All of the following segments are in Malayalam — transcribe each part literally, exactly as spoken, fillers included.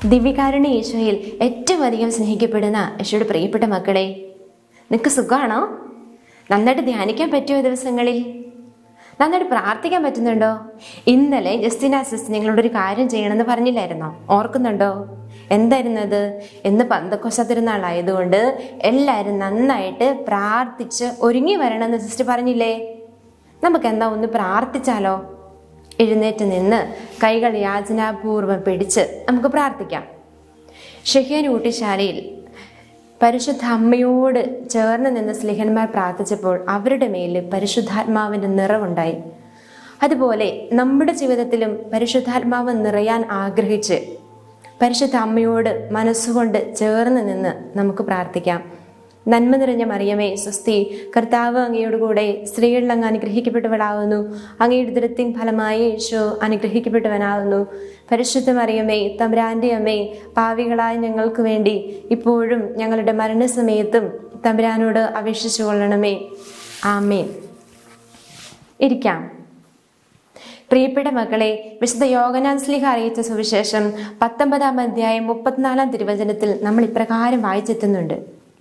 ദിവ്യകാരുണ്യ ഈശോയിൽ ഏറ്റവും അധികം സ്നേഹിക്കപ്പെടുന്ന ഈശോയുടെ പ്രിയപ്പെട്ട മക്കളെ, നിനക്ക് സുഖമാണോ? നന്നായിട്ട് ധ്യാനിക്കാൻ പറ്റുമോ? ദിവസങ്ങളിൽ നന്നായിട്ട് പ്രാർത്ഥിക്കാൻ പറ്റുന്നുണ്ടോ? ഇന്നലെ ജസ്റ്റിന സിസ്റ്റർ നിങ്ങളോടൊരു കാര്യം ചെയ്യണമെന്ന് പറഞ്ഞില്ലായിരുന്നോ? ഓർക്കുന്നുണ്ടോ? എന്തായിരുന്നത്? ഇന്ന് പന്തക്കോസ്ത തിരുനാളായതുകൊണ്ട് എല്ലാവരും നന്നായിട്ട് പ്രാർത്ഥിച്ച് ഒരുങ്ങി വരണമെന്ന് സിസ്റ്റർ പറഞ്ഞില്ലേ? നമുക്ക് എന്താ ഒന്ന് പ്രാർത്ഥിച്ചാലോ? എഴുന്നേറ്റ് നിന്ന് കൈകൾ യാചനാപൂർവം പിടിച്ച് നമുക്ക് പ്രാർത്ഥിക്കാം. ഷെഹ്യാൻ ഊട്ടിശാലയിൽ പരിശുദ്ധ അമ്മയോട് ചേർന്ന് നിന്ന് സ്ലിഹന്മാർ പ്രാർത്ഥിച്ചപ്പോൾ അവരുടെ മേൽ പരിശുദ്ധാത്മാവിൻ്റെ നിറവുണ്ടായി. അതുപോലെ നമ്മുടെ ജീവിതത്തിലും പരിശുദ്ധാത്മാവ് നിറയാൻ ആഗ്രഹിച്ച് പരിശുദ്ധ അമ്മയോട് മനസ്സുകൊണ്ട് ചേർന്ന് നിന്ന് നമുക്ക് പ്രാർത്ഥിക്കാം. നന്മ നിറഞ്ഞ മറിയമേ സ്വസ്തി, കർത്താവ് അങ്ങയോട് കൂടെ സ്ത്രീകളിൽ അങ്ങ് അനുഗ്രഹിക്കപ്പെട്ടവളാവുന്നു. അങ്ങയുടെ ഉദരത്തിൻ ഫലമായി യേശു അനുഗ്രഹിക്കപ്പെട്ടവനാവുന്നു. പരിശുദ്ധ മറിയമേ തമ്പുരാന്റെ അമ്മേ, പാവികളായ ഞങ്ങൾക്ക് വേണ്ടി ഇപ്പോഴും ഞങ്ങളുടെ മരണസമയത്തും തമ്പുരാനോട് അപേക്ഷിച്ചു കൊള്ളണമേ. ആമേൻ. ഇരിക്കാം. പ്രിയപ്പെട്ട മക്കളെ, വിശുദ്ധ യോഹന്നാൻ ശ്ലീഹ അറിയിച്ച സുവിശേഷം പത്തൊമ്പതാം അധ്യായം മുപ്പത്തിനാലാം തിരുവചനത്തിൽ നമ്മൾ ഇപ്രകാരം വായിച്ചെത്തുന്നുണ്ട്.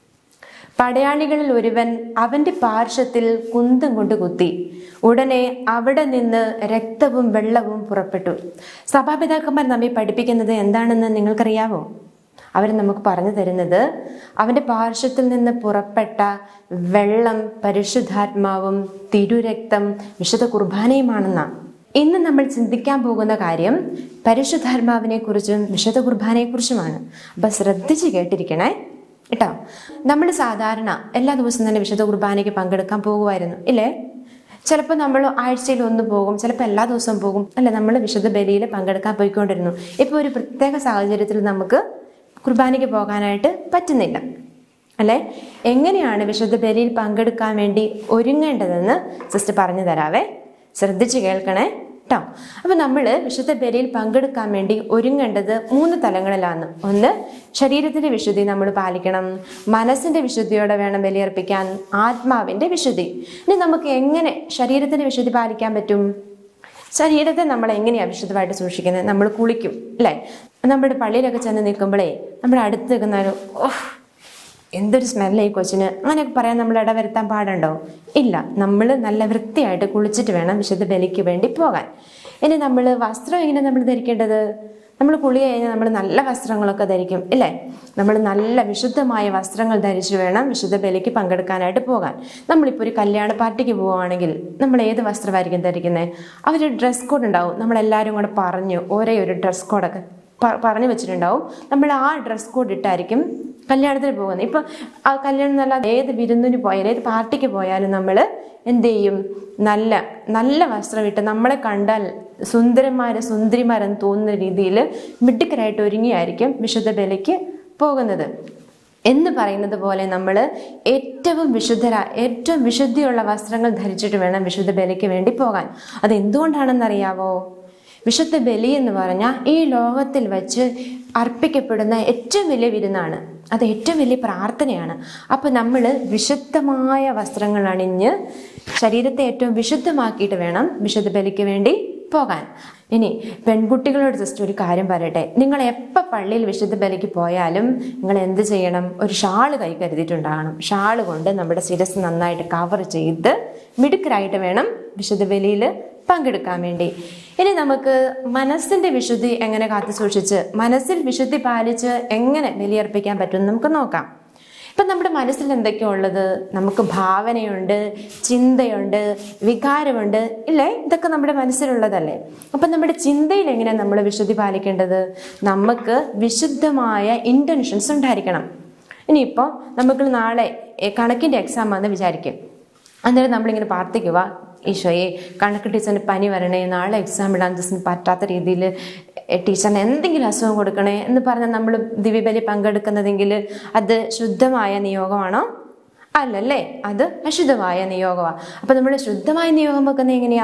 പടയാളികളിൽ ഒരുവൻ അവന്റെ പാർശ്വത്തിൽ കുന്തം കൊണ്ട് കുത്തി, ഉടനെ അവിടെ നിന്ന് രക്തവും വെള്ളവും പുറപ്പെട്ടു. സഭാപിതാക്കന്മാർ നമ്മെ പഠിപ്പിക്കുന്നത് എന്താണെന്ന് നിങ്ങൾക്കറിയാവോ? അവർ നമുക്ക് പറഞ്ഞു തരുന്നത് അവന്റെ പാർശ്വത്തിൽ നിന്ന് പുറപ്പെട്ട വെള്ളം പരിശുദ്ധാത്മാവും തിരുരക്തം വിശുദ്ധ കുർബാനയുമാണെന്നാണ്. ഇന്ന് നമ്മൾ ചിന്തിക്കാൻ പോകുന്ന കാര്യം പരിശുദ്ധാത്മാവിനെ കുറിച്ചും വിശുദ്ധ കുർബാനയെ കുറിച്ചുമാണ്. അപ്പൊ ശ്രദ്ധിച്ച് കേട്ടിരിക്കണേ കേട്ടോ. നമ്മൾ സാധാരണ എല്ലാ ദിവസവും തന്നെ വിശുദ്ധ കുർബാനയ്ക്ക് പങ്കെടുക്കാൻ പോകുമായിരുന്നു ഇല്ലേ? ചിലപ്പോൾ നമ്മൾ ആഴ്ചയിൽ ഒന്ന് പോകും, ചിലപ്പോൾ എല്ലാ ദിവസവും പോകും അല്ലെ? നമ്മൾ വിശുദ്ധ ബലിയിൽ പങ്കെടുക്കാൻ പോയിക്കൊണ്ടിരുന്നു. ഇപ്പോൾ ഒരു പ്രത്യേക സാഹചര്യത്തിൽ നമുക്ക് കുർബാനയ്ക്ക് പോകാനായിട്ട് പറ്റുന്നില്ല അല്ലെ? എങ്ങനെയാണ് വിശുദ്ധ ബലിയിൽ പങ്കെടുക്കാൻ വേണ്ടി ഒരുങ്ങേണ്ടതെന്ന് സിസ്റ്റർ പറഞ്ഞു തരാവേ. ശ്രദ്ധിച്ച് കേൾക്കണേ കേട്ടോ. അപ്പൊ നമ്മൾ വിശുദ്ധ ബലിയിൽ പങ്കെടുക്കാൻ വേണ്ടി ഒരുങ്ങേണ്ടത് മൂന്ന് തലങ്ങളിലാണ്. ഒന്ന്, ശരീരത്തിന്റെ വിശുദ്ധി നമ്മൾ പാലിക്കണം. മനസ്സിന്റെ വിശുദ്ധിയോടെ വേണം ബലിയർപ്പിക്കാൻ. ആത്മാവിന്റെ വിശുദ്ധി. ഇനി നമുക്ക് എങ്ങനെ ശരീരത്തിന്റെ വിശുദ്ധി പാലിക്കാൻ പറ്റും? ശരീരത്തെ നമ്മൾ എങ്ങനെയാ വിശുദ്ധമായിട്ട് സൂക്ഷിക്കുന്നത്? നമ്മൾ കുളിക്കും അല്ലേ? നമ്മുടെ പള്ളിയിലൊക്കെ ചെന്ന് നിൽക്കുമ്പോഴേ നമ്മുടെ അടുത്ത് നിൽക്കുന്ന ഓഹ് എന്തൊരു സ്മെല്ലായി കൊച്ചിന്, അങ്ങനെയൊക്കെ പറയാൻ നമ്മൾ ഇടവരുത്താൻ പാടുണ്ടോ? ഇല്ല. നമ്മൾ നല്ല വൃത്തിയായിട്ട് കുളിച്ചിട്ട് വേണം വിശുദ്ധ ബലിക്ക് വേണ്ടി പോകാൻ. ഇനി നമ്മൾ വസ്ത്രം എങ്ങനെ നമ്മൾ ധരിക്കേണ്ടത്? നമ്മൾ കുളി കഴിഞ്ഞാൽ നമ്മൾ നല്ല വസ്ത്രങ്ങളൊക്കെ ധരിക്കും ഇല്ലേ? നമ്മൾ നല്ല വിശുദ്ധമായ വസ്ത്രങ്ങൾ ധരിച്ചു വേണം വിശുദ്ധ ബലിക്ക് പങ്കെടുക്കാനായിട്ട് പോകാൻ. നമ്മളിപ്പോൾ ഒരു കല്യാണ പാർട്ടിക്ക് പോവുകയാണെങ്കിൽ നമ്മൾ ഏത് വസ്ത്രമായിരിക്കും ധരിക്കുന്നത്? അവരൊരു ഡ്രസ് കോഡ് ഉണ്ടാവും. നമ്മളെല്ലാവരും കൂടെ പറഞ്ഞു ഒരേ ഒരു ഡ്രസ് കോഡൊക്കെ പറഞ്ഞു വെച്ചിട്ടുണ്ടാവും. നമ്മൾ ആ ഡ്രസ് കോഡ് ഇട്ടായിരിക്കും കല്യാണത്തിന് പോകുന്നത്. ഇപ്പം ആ കല്യാണം നല്ല ഏത് വിരുന്നിന് പോയാലും ഏത് പാർട്ടിക്ക് പോയാലും നമ്മൾ എന്ത് ചെയ്യും? നല്ല നല്ല വസ്ത്രം ഇട്ട് നമ്മളെ കണ്ടാൽ സുന്ദരന്മാരെ സുന്ദരിമാരെന്ന് തോന്നുന്ന രീതിയിൽ മിടുക്കരായിട്ട് ഒരുങ്ങിയായിരിക്കും വിശുദ്ധ ബലിക്ക് പോകുന്നത്. എന്ന് പറയുന്നത് പോലെ നമ്മൾ ഏറ്റവും വിശുദ്ധര ഏറ്റവും വിശുദ്ധിയുള്ള വസ്ത്രങ്ങൾ ധരിച്ചിട്ട് വേണം വിശുദ്ധ ബലിക്ക് വേണ്ടി പോകാൻ. അതെന്തുകൊണ്ടാണെന്നറിയാവോ? വിശുദ്ധ ബലി എന്ന് പറഞ്ഞാൽ ഈ ലോകത്തിൽ വെച്ച് അർപ്പിക്കപ്പെടുന്ന ഏറ്റവും വലിയ വിരുന്നാണ്. അത് ഏറ്റവും വലിയ പ്രാർത്ഥനയാണ്. അപ്പം നമ്മൾ വിശുദ്ധമായ വസ്ത്രങ്ങൾ അണിഞ്ഞ് ശരീരത്തെ ഏറ്റവും വിശുദ്ധമാക്കിയിട്ട് വേണം വിശുദ്ധ ബലിക്ക് വേണ്ടി പോകാൻ. ഇനി പെൺകുട്ടികളോട് ജസ്റ്റ് ഒരു കാര്യം പറയട്ടെ. നിങ്ങൾ എപ്പോൾ പള്ളിയിൽ വിശുദ്ധ ബലിക്ക് പോയാലും നിങ്ങൾ എന്ത് ചെയ്യണം? ഒരു ഷാള് കൈ കരുതിയിട്ടുണ്ടാകണം. ഷാള് കൊണ്ട് നമ്മുടെ ശിരസ് നന്നായിട്ട് കവർ ചെയ്ത് മിടുക്കരായിട്ട് വേണം വിശുദ്ധ ബലിയിൽ പങ്കെടുക്കാൻ വേണ്ടി. ഇനി നമുക്ക് മനസ്സിന്റെ വിശുദ്ധി എങ്ങനെ കാത്തു സൂക്ഷിച്ച് മനസ്സിൽ വിശുദ്ധി പാലിച്ച് എങ്ങനെ ബലിയർപ്പിക്കാൻ പറ്റും നമുക്ക് നോക്കാം. ഇപ്പം നമ്മുടെ മനസ്സിൽ എന്തൊക്കെയാ ഉള്ളത്? നമുക്ക് ഭാവനയുണ്ട്, ചിന്തയുണ്ട്, വികാരമുണ്ട് ഇല്ലേ? ഇതൊക്കെ നമ്മുടെ മനസ്സിലുള്ളതല്ലേ? അപ്പം നമ്മുടെ ചിന്തയിൽ എങ്ങനെയാണ് നമ്മൾ വിശുദ്ധി പാലിക്കേണ്ടത്? നമുക്ക് വിശുദ്ധമായ ഇൻറ്റൻഷൻസ് ഉണ്ടായിരിക്കണം. ഇനിയിപ്പോൾ നമുക്ക് നാളെ കണക്കിൻ്റെ എക്സാം വന്ന് വിചാരിക്കും. അന്നേരം നമ്മളിങ്ങനെ പ്രാർത്ഥിക്കുക, ഈശോയെ കണക്ക് ടീച്ചറിന് പനി വരണേ, നാളെ എക്സാം ഇടാൻ ടീച്ചറിന് പറ്റാത്ത രീതിയിൽ ടീച്ചറിന് എന്തെങ്കിലും അസുഖം കൊടുക്കണേ എന്ന് പറഞ്ഞാൽ നമ്മൾ ദിവ്യബലി പങ്കെടുക്കുന്നതെങ്കിൽ അത് ശുദ്ധമായ നിയോഗമാണോ? അല്ലല്ലേ? അത് അശുദ്ധമായ നിയോഗമാണ്. അപ്പം നമ്മൾ ശുദ്ധമായ നിയോഗം വെക്കുന്നത് എങ്ങനെയാ?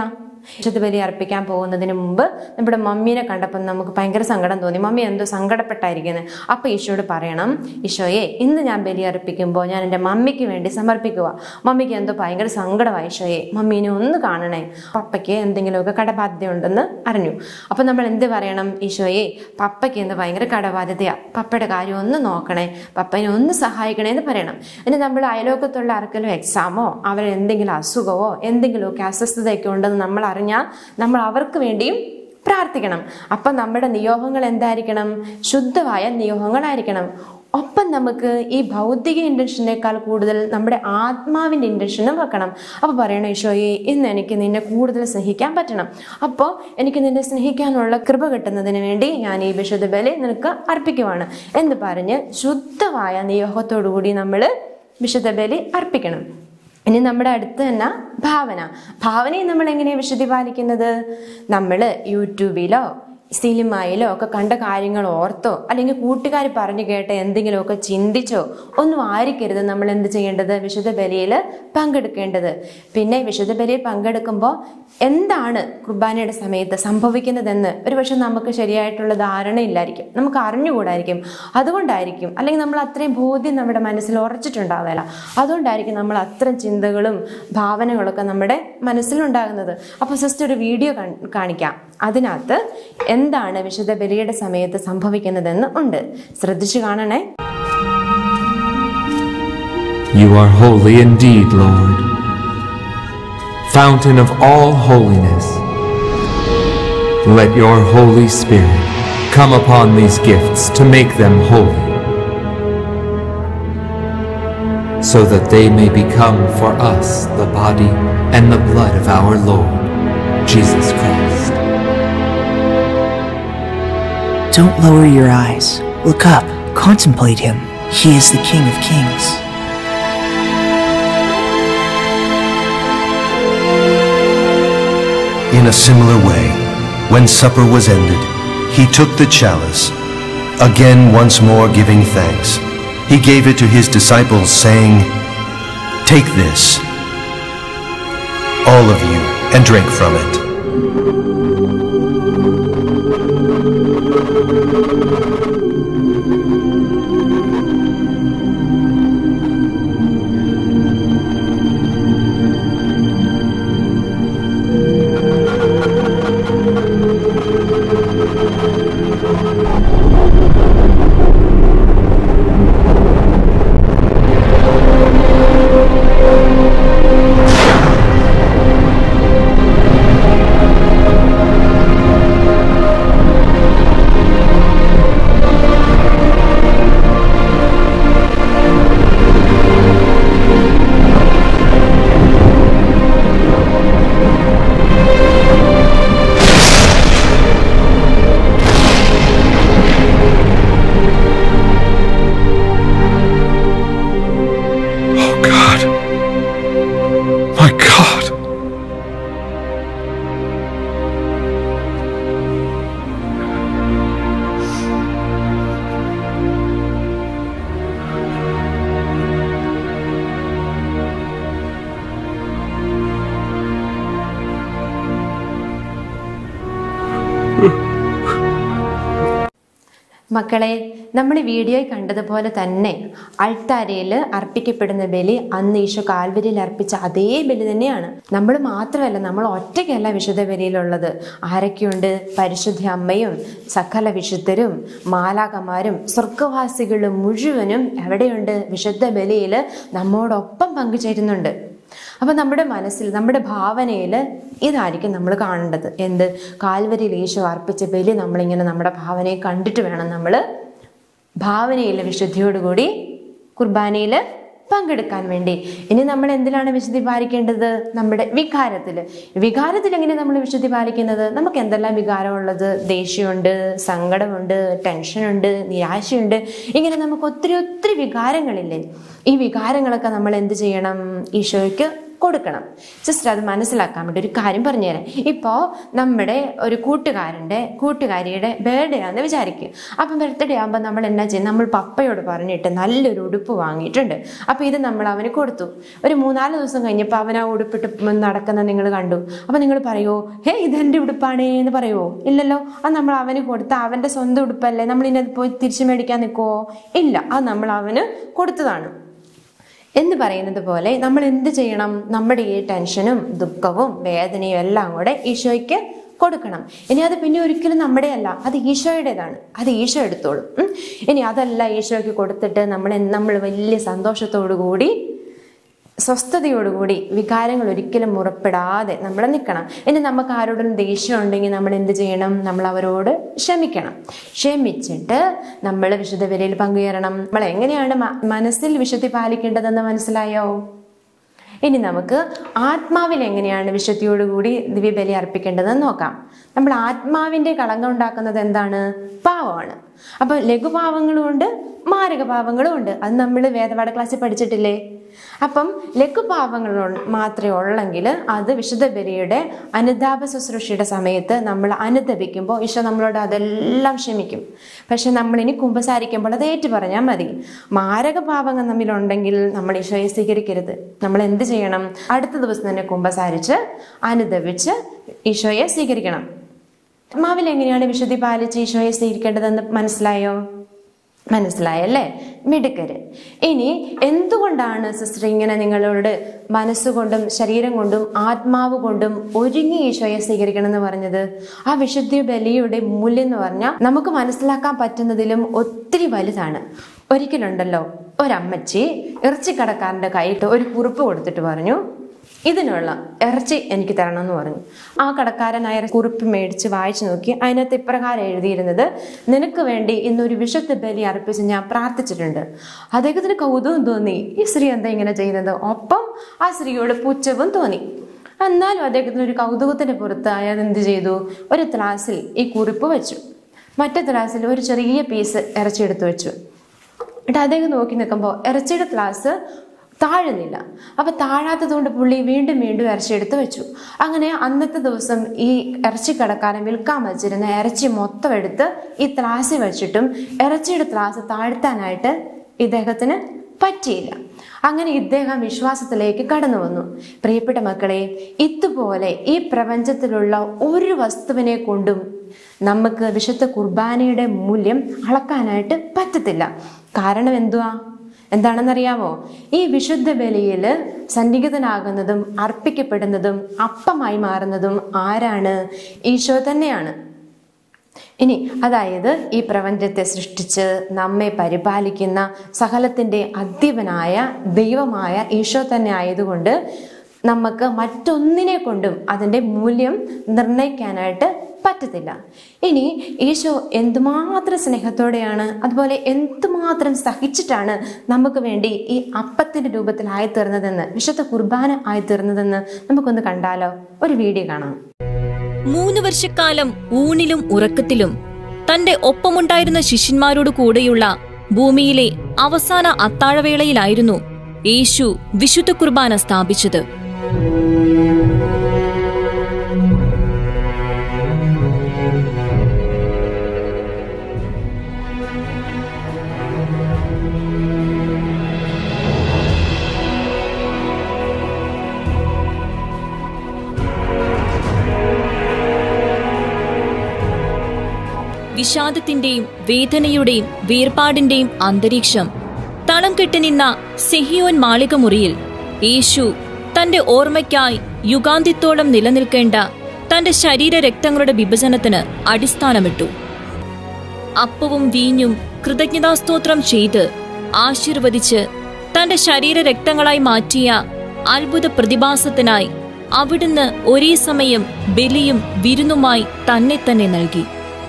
വിശുദ്ധ ബലി അർപ്പിക്കാൻ പോകുന്നതിന് മുമ്പ് നമ്മുടെ മമ്മീനെ കണ്ടപ്പോൾ നമുക്ക് ഭയങ്കര സങ്കടം തോന്നി. മമ്മി എന്തോ സങ്കടപ്പെട്ടായിരിക്കുന്നത്. അപ്പോൾ ഈശോയോട് പറയണം, ഈശോയെ ഇന്ന് ഞാൻ ബലി അർപ്പിക്കുമ്പോൾ ഞാൻ എൻ്റെ മമ്മിക്ക് വേണ്ടി സമർപ്പിക്കുക. മമ്മിക്ക് എന്തോ ഭയങ്കര സങ്കടമായി ഈശോയെ, മമ്മീനെ ഒന്ന് കാണണേ, പപ്പയ്ക്ക് എന്തെങ്കിലുമൊക്കെ കടബാധ്യത ഉണ്ടെന്ന് അറിഞ്ഞു. അപ്പം നമ്മൾ എന്ത് പറയണം? ഈശോയെ പപ്പയ്ക്ക് എന്ത് ഭയങ്കര കടബാധ്യതയാണ്, പപ്പയുടെ കാര്യം ഒന്ന് നോക്കണേ, പപ്പനെ ഒന്ന് സഹായിക്കണേ എന്ന് പറയണം. ഇനി നമ്മൾ അയലോക്കത്തുള്ള ആർക്കെങ്കിലും എക്സാമോ അവരെ എന്തെങ്കിലും അസുഖമോ എന്തെങ്കിലുമൊക്കെ അസ്വസ്ഥതയൊക്കെ ഉണ്ടെന്ന് നമ്മൾ അറിഞ്ഞാൽ നമ്മൾ അവർക്ക് വേണ്ടിയും പ്രാർത്ഥിക്കണം. അപ്പം നമ്മുടെ നിയോഗങ്ങൾ എന്തായിരിക്കണം? ശുദ്ധമായ നിയോഗങ്ങളായിരിക്കണം. ഒപ്പം നമുക്ക് ഈ ഭൗതിക ഇൻറ്റൻഷനേക്കാൾ കൂടുതൽ നമ്മുടെ ആത്മാവിൻ്റെ ഇൻറ്റൻഷനും വെക്കണം. അപ്പോൾ പറയണം, ഈശോയെ ഇന്ന് എനിക്ക് നിന്നെ കൂടുതൽ സ്നേഹിക്കാൻ പറ്റണം. അപ്പോൾ എനിക്ക് നിന്നെ സ്നേഹിക്കാനുള്ള കൃപ കിട്ടുന്നതിന് വേണ്ടി ഞാൻ ഈ വിശുദ്ധ ബലി നിനക്ക് അർപ്പിക്കുവാണ് എന്ന് പറഞ്ഞ് ശുദ്ധമായ നിയോഗത്തോടു കൂടി നമ്മൾ വിശുദ്ധ ബലി അർപ്പിക്കണം. ഇനി നമ്മുടെ അടുത്ത് തന്നെ ഭാവന. ഭാവനയെ നമ്മൾ എങ്ങനെയാണ് വിശുദ്ധി പാലിക്കുന്നത്? നമ്മൾ യൂട്യൂബിലോ സിനിമയിലോ ഒക്കെ കണ്ട കാര്യങ്ങൾ ഓർത്തോ അല്ലെങ്കിൽ കൂട്ടുകാർ പറഞ്ഞു കേട്ട എന്തെങ്കിലുമൊക്കെ ചിന്തിച്ചോ ഒന്നും ആയിരിക്കരുത് നമ്മൾ എന്ത് ചെയ്യേണ്ടത്? വിശുദ്ധ ബലിയിൽ പങ്കെടുക്കേണ്ടത്. പിന്നെ വിശുദ്ധ ബലിയിൽ പങ്കെടുക്കുമ്പോൾ എന്താണ് കുർബാനയുടെ സമയത്ത് സംഭവിക്കുന്നതെന്ന് ഒരുപക്ഷെ നമുക്ക് ശരിയായിട്ടുള്ള ധാരണയില്ലായിരിക്കും, നമുക്ക് അറിഞ്ഞുകൂടായിരിക്കും. അതുകൊണ്ടായിരിക്കും, അല്ലെങ്കിൽ നമ്മൾ അത്രയും ബോധ്യം നമ്മുടെ മനസ്സിൽ ഉറച്ചിട്ടുണ്ടാവില്ല. അതുകൊണ്ടായിരിക്കും നമ്മൾ അത്തരം ചിന്തകളും ഭാവനകളൊക്കെ നമ്മുടെ മനസ്സിലുണ്ടാകുന്നത്. അപ്പോൾ ജസ്റ്റ് ഒരു വീഡിയോ കാണിക്കാം. അതിനകത്ത് എന്താണ് വിശുദ്ധ ബലിയുടെ സമയത്ത് സംഭവിക്കുന്നതെന്ന് ഉണ്ട്. ശ്രദ്ധിച്ചു കാണണേ. You are holy indeed, Lord, fountain of all holiness. Let your Holy Spirit come upon these gifts to make them holy, so that they may become for us the body and the blood of our Lord, Jesus Christ. Don't lower your eyes. Look up. Contemplate him. He is the King of Kings. In a similar way, when supper was ended, he took the chalice. Again, once more giving thanks, he gave it to his disciples, saying, "Take this, all of you, and drink from it. മക്കളെ, നമ്മൾ ഈ വീഡിയോയിൽ കണ്ടതുപോലെ തന്നെ അൾത്താരയിൽ അർപ്പിക്കപ്പെടുന്ന ബലി അന്ന് ഈശോ കാൽവരിയിൽ അർപ്പിച്ച അതേ ബലി തന്നെയാണ്. നമ്മൾ മാത്രമല്ല, നമ്മൾ ഒറ്റയ്ക്കല്ല വിശുദ്ധ ബലിയിലുള്ളത്. ആരൊക്കെയുണ്ട്? പരിശുദ്ധ അമ്മയും സകല വിശുദ്ധരും മാലാഖമാരും സ്വർഗവാസികളും മുഴുവനും എവിടെയുണ്ട്? വിശുദ്ധ ബലിയിൽ നമ്മോടൊപ്പം പങ്കുചേരുന്നുണ്ട്. അപ്പം നമ്മുടെ മനസ്സിൽ, നമ്മുടെ ഭാവനയിൽ ഇതായിരിക്കും നമ്മൾ കാണേണ്ടത്. എന്ത്? കാൽവരിയിൽ ഈശോ അർപ്പിച്ച ബലി നമ്മളിങ്ങനെ നമ്മുടെ ഭാവനയെ കണ്ടിട്ട് വേണം നമ്മൾ ഭാവനയിൽ വിശുദ്ധിയോടുകൂടി കുർബാനയിൽ പങ്കെടുക്കാൻ വേണ്ടി. ഇനി നമ്മൾ എന്തിലാണ് വിശുദ്ധി പാലിക്കേണ്ടത്? നമ്മുടെ വികാരത്തിൽ. വികാരത്തിൽ എങ്ങനെ നമ്മൾ വിശുദ്ധി പാലിക്കുന്നത്? നമുക്ക് എന്തെല്ലാം വികാരമുള്ളത്? ദേഷ്യമുണ്ട്, സങ്കടമുണ്ട്, ടെൻഷനുണ്ട്, നിരാശയുണ്ട്, ഇങ്ങനെ നമുക്ക് ഒത്തിരി ഒത്തിരി വികാരങ്ങളില്ലേ? ഈ വികാരങ്ങളൊക്കെ നമ്മൾ എന്ത് ചെയ്യണം? ഈശോയ്ക്ക് കൊടുക്കണം. സിസ്റ്റർ അത് മനസ്സിലാക്കാൻ വേണ്ടി ഒരു കാര്യം പറഞ്ഞുതരാം. ഇപ്പോൾ നമ്മുടെ ഒരു കൂട്ടുകാരൻ്റെ കൂട്ടുകാരിയുടെ ബർത്ത്ഡേ ആണെന്ന് വിചാരിക്കുക. അപ്പം ബർത്ത്ഡേ ആകുമ്പോൾ നമ്മൾ എന്നാ ചെയ്യും? നമ്മൾ പപ്പയോട് പറഞ്ഞിട്ട് നല്ലൊരു ഉടുപ്പ് വാങ്ങിയിട്ടുണ്ട്. അപ്പോൾ ഇത് നമ്മൾ അവന് കൊടുത്തു. ഒരു മൂന്നാല് ദിവസം കഴിഞ്ഞപ്പോൾ അവൻ ആ ഉടുപ്പിട്ട് നടക്കുന്ന നിങ്ങൾ കണ്ടു. അപ്പം നിങ്ങൾ പറയുമോ, ഹേ ഇതെൻ്റെ ഉടുപ്പാണേ എന്ന് പറയുമോ? ഇല്ലല്ലോ. അത് നമ്മൾ അവന് കൊടുത്ത അവൻ്റെ സ്വന്തം ഉടുപ്പല്ലേ, നമ്മൾ ഇന്നത് പോയി തിരിച്ചു മേടിക്കാൻ നിൽക്കുമോ? ഇല്ല, അത് നമ്മൾ അവന് കൊടുത്തതാണ് എന്ന് പറയുന്നത് പോലെ നമ്മൾ എന്ത് ചെയ്യണം? നമ്മുടെ ഈ ടെൻഷനും ദുഃഖവും വേദനയും എല്ലാം കൂടെ ഈശോയ്ക്ക് കൊടുക്കണം. ഇനി അത് പിന്നെ ഒരിക്കലും നമ്മുടെ അല്ല, അത് ഈശോയുടേതാണ്. അത് ഈശോ എടുത്തോളും. ഇനി അതല്ല ഈശോയ്ക്ക് കൊടുത്തിട്ട് നമ്മൾ നമ്മൾ വലിയ സന്തോഷത്തോടു കൂടി സ്വസ്ഥതയോടുകൂടി വികാരങ്ങൾ ഒരിക്കലും മുറപ്പെടാതെ നമ്മൾ നിൽക്കണം. ഇനി നമുക്ക് ആരോടും ദേഷ്യം ഉണ്ടെങ്കിൽ നമ്മൾ എന്ത് ചെയ്യണം? നമ്മൾ അവരോട് ക്ഷമിക്കണം. ക്ഷമിച്ചിട്ട് നമ്മൾ വിശുദ്ധ ബലിയിൽ പങ്കുചേരണം. നമ്മൾ എങ്ങനെയാണ് മനസ്സിൽ വിശുദ്ധി പാലിക്കേണ്ടതെന്ന് മനസ്സിലായോ? ഇനി നമുക്ക് ആത്മാവിൽ എങ്ങനെയാണ് വിശുദ്ധിയോടുകൂടി ദിവ്യബലി അർപ്പിക്കേണ്ടതെന്ന് നോക്കാം. നമ്മൾ ആത്മാവിൻ്റെ കളങ്കം ഉണ്ടാക്കുന്നത് എന്താണ്? പാവമാണ്. അപ്പൊ ലഘുപാവങ്ങളും ഉണ്ട്, മാരക പാവങ്ങളും ഉണ്ട്. അത് നമ്മൾ വേദപാഠ ക്ലാസ്സിൽ പഠിച്ചിട്ടില്ലേ? അപ്പം ലഘുപാവങ്ങൾ മാത്രമേ ഉള്ളെങ്കിൽ അത് വിശുദ്ധ ബലിയുടെ അനുതാപ ശുശ്രൂഷയുടെ സമയത്ത് നമ്മൾ അനുദപിക്കുമ്പോൾ ഈശോ നമ്മളോട് അതെല്ലാം ക്ഷമിക്കും. പക്ഷെ നമ്മളിനി കുമ്പസാരിക്കുമ്പോൾ അത് ഏറ്റു പറഞ്ഞാൽ മതി. മാരക പാവങ്ങൾ നമ്മിലുണ്ടെങ്കിൽ നമ്മൾ ഈശോയെ സ്വീകരിക്കരുത്. നമ്മൾ എന്ത് ചെയ്യണം? അടുത്ത ദിവസം തന്നെ കുമ്പസാരിച്ച് അനുദപിച്ച് ഈശോയെ സ്വീകരിക്കണം. ആത്മാവിൽ എങ്ങനെയാണ് വിശുദ്ധി പാലിച്ച് ഈശോയെ സ്വീകരിക്കേണ്ടതെന്ന് മനസ്സിലായോ? മനസ്സിലായല്ലേ? മിടുക്കര്. ഇനി എന്തുകൊണ്ടാണ് സിസ്റ്റർ ഇങ്ങനെ നിങ്ങളോട് മനസ്സുകൊണ്ടും ശരീരം കൊണ്ടും ആത്മാവ് കൊണ്ടും ഒരുങ്ങി ഈശോയെ സ്വീകരിക്കണം എന്ന് പറഞ്ഞത്? ആ വിശുദ്ധ ബലിയുടെ മൂല്യം എന്ന് പറഞ്ഞാൽ നമുക്ക് മനസ്സിലാക്കാൻ പറ്റുന്നതിലും ഒത്തിരി വലുതാണ്. ഒരിക്കലുണ്ടല്ലോ ഒരമ്മച്ചി ഇറച്ചിക്കടക്കാരൻ്റെ കയ്യിട്ട് ഒരു കുറിപ്പ് കൊടുത്തിട്ട് പറഞ്ഞു, ഇതിനുള്ള ഇറച്ചി എനിക്ക് തരണം എന്ന് പറഞ്ഞു. ആ കടക്കാരനായ കുറിപ്പ് മേടിച്ച് വായിച്ചു നോക്കി. അതിനകത്ത് ഇപ്രകാരം എഴുതിയിരുന്നത്, നിനക്ക് വേണ്ടി ഇന്നൊരു വിശുദ്ധ ബലി അർപ്പിച്ച് ഞാൻ പ്രാർത്ഥിച്ചിട്ടുണ്ട്. അദ്ദേഹത്തിന് കൗതുകം തോന്നി, ഈ സ്ത്രീ എന്താ ഇങ്ങനെ ചെയ്യുന്നത്? ഒപ്പം ആ സ്ത്രീയോട് പുച്ഛവും തോന്നി. എന്നാലും അദ്ദേഹത്തിന് ഒരു കൗതുകത്തിന് പുറത്ത് അയാൾ എന്ത് ചെയ്തു? ഒരു ത്രാസിൽ ഈ കുറിപ്പ് വെച്ചു, മറ്റേ ത്രാസിൽ ഒരു ചെറിയ പീസ് ഇറച്ചി എടുത്തു വെച്ചു. എന്നിട്ട് അദ്ദേഹം നോക്കി നിൽക്കുമ്പോൾ ഇറച്ചിയുടെ ത്രാസ് താഴുന്നില്ല. അപ്പൊ താഴാത്തതുകൊണ്ട് പുള്ളി വീണ്ടും വീണ്ടും ഇറച്ചി എടുത്ത് വെച്ചു. അങ്ങനെ അന്നത്തെ ദിവസം ഈ ഇറച്ചി കടക്കാരൻ വിൽക്കാൻ വെച്ചിരുന്ന ഇറച്ചി മൊത്തം എടുത്ത് ഈ ത്രാസി വെച്ചിട്ടും ഇറച്ചിയുടെ ത്രാസ് താഴ്ത്താനായിട്ട് ഇദ്ദേഹത്തിന് പറ്റിയില്ല. അങ്ങനെ ഇദ്ദേഹം വിശ്വാസത്തിലേക്ക് കടന്നു വന്നു. പ്രിയപ്പെട്ട മക്കളെ, ഇതുപോലെ ഈ പ്രപഞ്ചത്തിലുള്ള ഒരു വസ്തുവിനെ കൊണ്ടും നമുക്ക് വിശുദ്ധ കുർബാനയുടെ മൂല്യം അളക്കാനായിട്ട് പറ്റത്തില്ല. കാരണം എന്തുവാ? എന്താണെന്നറിയാമോ? ഈ വിശുദ്ധ ബലിയിൽ സന്നിഹിതനാകുന്നതും അർപ്പിക്കപ്പെടുന്നതും അപ്പമായി മാറുന്നതും ആരാണ്? ഈശോ തന്നെയാണ്. ഇനി അതായത് ഈ പ്രപഞ്ചത്തെ സൃഷ്ടിച്ച് നമ്മെ പരിപാലിക്കുന്ന സകലത്തിൻ്റെ അധിപനായ ദൈവമായ ഈശോ തന്നെ ആയതുകൊണ്ട് നമുക്ക് മറ്റൊന്നിനെ കൊണ്ടും അതിൻ്റെ മൂല്യം നിർണ്ണയിക്കാനായിട്ട് പറ്റത്തില്ല. ഇനി ഈശോ എന്തുമാത്രം സ്നേഹത്തോടെയാണ്, അതുപോലെ എന്തുമാത്രം സഹിച്ചിട്ടാണ് നമുക്ക് വേണ്ടി ഈ അപ്പത്തിൻ്റെ രൂപത്തിൽ ആയിത്തീർന്നതെന്ന്, വിശുദ്ധ കുർബാന ആയിത്തീർന്നതെന്ന് നമുക്കൊന്ന് കണ്ടാലോ? ഒരു വീഡിയോ കാണാം. മൂന്ന് വർഷക്കാലം ഊണിലും ഉറക്കത്തിലും തന്റെ ഒപ്പമുണ്ടായിരുന്ന ശിഷ്യന്മാരോട് കൂടെയുള്ള ഭൂമിയിലെ അവസാന അത്താഴവേളയിലായിരുന്നു യേശു വിശുദ്ധ കുർബാന സ്ഥാപിച്ചത്. വിഷാദത്തിന്റെയും വേദനയുടെയും വേർപാടിന്റെയും അന്തരീക്ഷം തളം കെട്ടി നിന്ന സെഹിയോൻ മാളിക മുറിയിൽ യേശു തന്റെ ഓർമ്മയ്ക്കായി യുഗാന്ത്യത്തോളം നിലനിൽക്കേണ്ട തന്റെ ശരീര രക്തങ്ങളുടെ വിഭജനത്തിന് അടിസ്ഥാനമിട്ടു. അപ്പവും വീഞ്ഞും കൃതജ്ഞതാസ്തോത്രം ചെയ്ത് ആശീർവദിച്ച് തന്റെ ശരീര രക്തങ്ങളായി മാറ്റിയ അത്ഭുത പ്രതിഭാസത്തിനായി അവിടുന്ന് ഒരേ സമയം ബലിയും വിരുന്നുമായി തന്നെ തന്നെ നൽകി.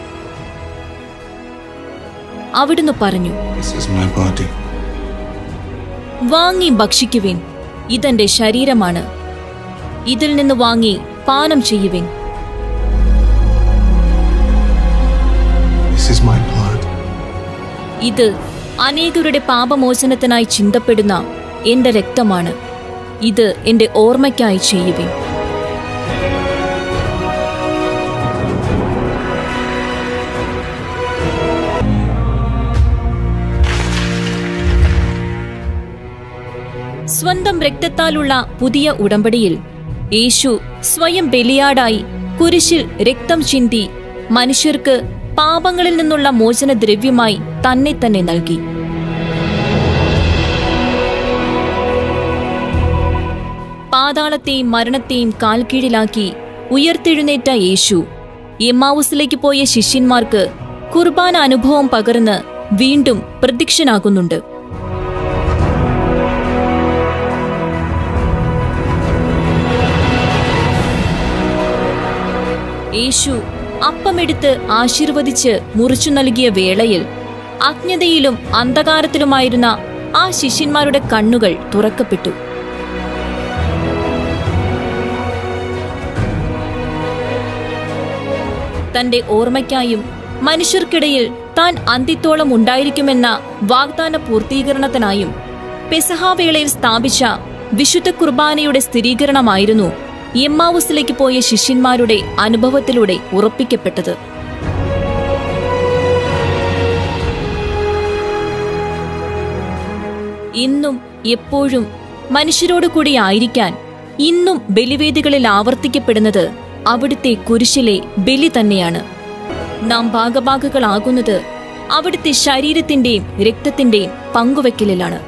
അവിടുന്ന് പറഞ്ഞു, വാങ്ങി ഭക്ഷിക്കുവിൻ, ഇതെന്റെ ശരീരമാണ്. ഇതിൽ നിന്ന് വാങ്ങി പാനം ചെയ്യുവിൻ. ഇത് അനേകരുടെ പാപമോചനത്തിനായി ചിന്തപ്പെടുന്ന എന്റെ രക്തമാണ്. ഇത് എന്റെ ഓർമ്മയ്ക്കായി ചെയ്യുവിൻ. സ്വന്തം രക്തത്താലുള്ള പുതിയ ഉടമ്പടിയിൽ യേശു സ്വയം ബലിയാടായി കുരിശിൽ രക്തം ചിന്തി മനുഷ്യർക്ക് പാപങ്ങളിൽ നിന്നുള്ള മോചനദ്രവ്യമായി തന്നെ തന്നെ നൽകി. പാതാളത്തെയും മരണത്തെയും കാൽക്കീഴിലാക്കി ഉയർത്തെഴുന്നേറ്റ യേശു എമ്മാവുസിലേക്ക് പോയ ശിഷ്യന്മാർക്ക് കുർബാന അനുഭവം പകർന്ന് വീണ്ടും പ്രത്യക്ഷനാകുന്നുണ്ട്. യേശു അപ്പമെടുത്ത് ആശീർവദിച്ച് മുറിച്ചു നൽകിയ വേളയിൽ അജ്ഞതയിലും അന്ധകാരത്തിലുമായിരുന്ന ആ ശിഷ്യന്മാരുടെ കണ്ണുകൾ തുറക്കപ്പെട്ടു. തന്റെ ഓർമ്മയ്ക്കായും മനുഷ്യർക്കിടയിൽ താൻ അന്ത്യത്തോളം ഉണ്ടായിരിക്കുമെന്ന വാഗ്ദാന പൂർത്തീകരണത്തിനായും പെസഹാവേളയിൽ സ്ഥാപിച്ച വിശുദ്ധ കുർബാനയുടെ സ്ഥിരീകരണമായിരുന്നു എമ്മാവുസിലേക്ക് പോയ ശിഷ്യന്മാരുടെ അനുഭവത്തിലൂടെ ഉറപ്പിക്കപ്പെട്ടത്. ഇന്നും എപ്പോഴും മനുഷ്യരോടുകൂടി ആയിരിക്കാൻ ഇന്നും ബലിവേദികളിൽ ആവർത്തിക്കപ്പെടുന്നത് അവിടുത്തെ കുരിശിലെ ബലി തന്നെയാണ്. നാം ഭാഗഭാഗികളാകുന്നത് അവിടുത്തെ ശരീരത്തിന്റെയും രക്തത്തിന്റെയും പങ്കുവെക്കലിലാണ്.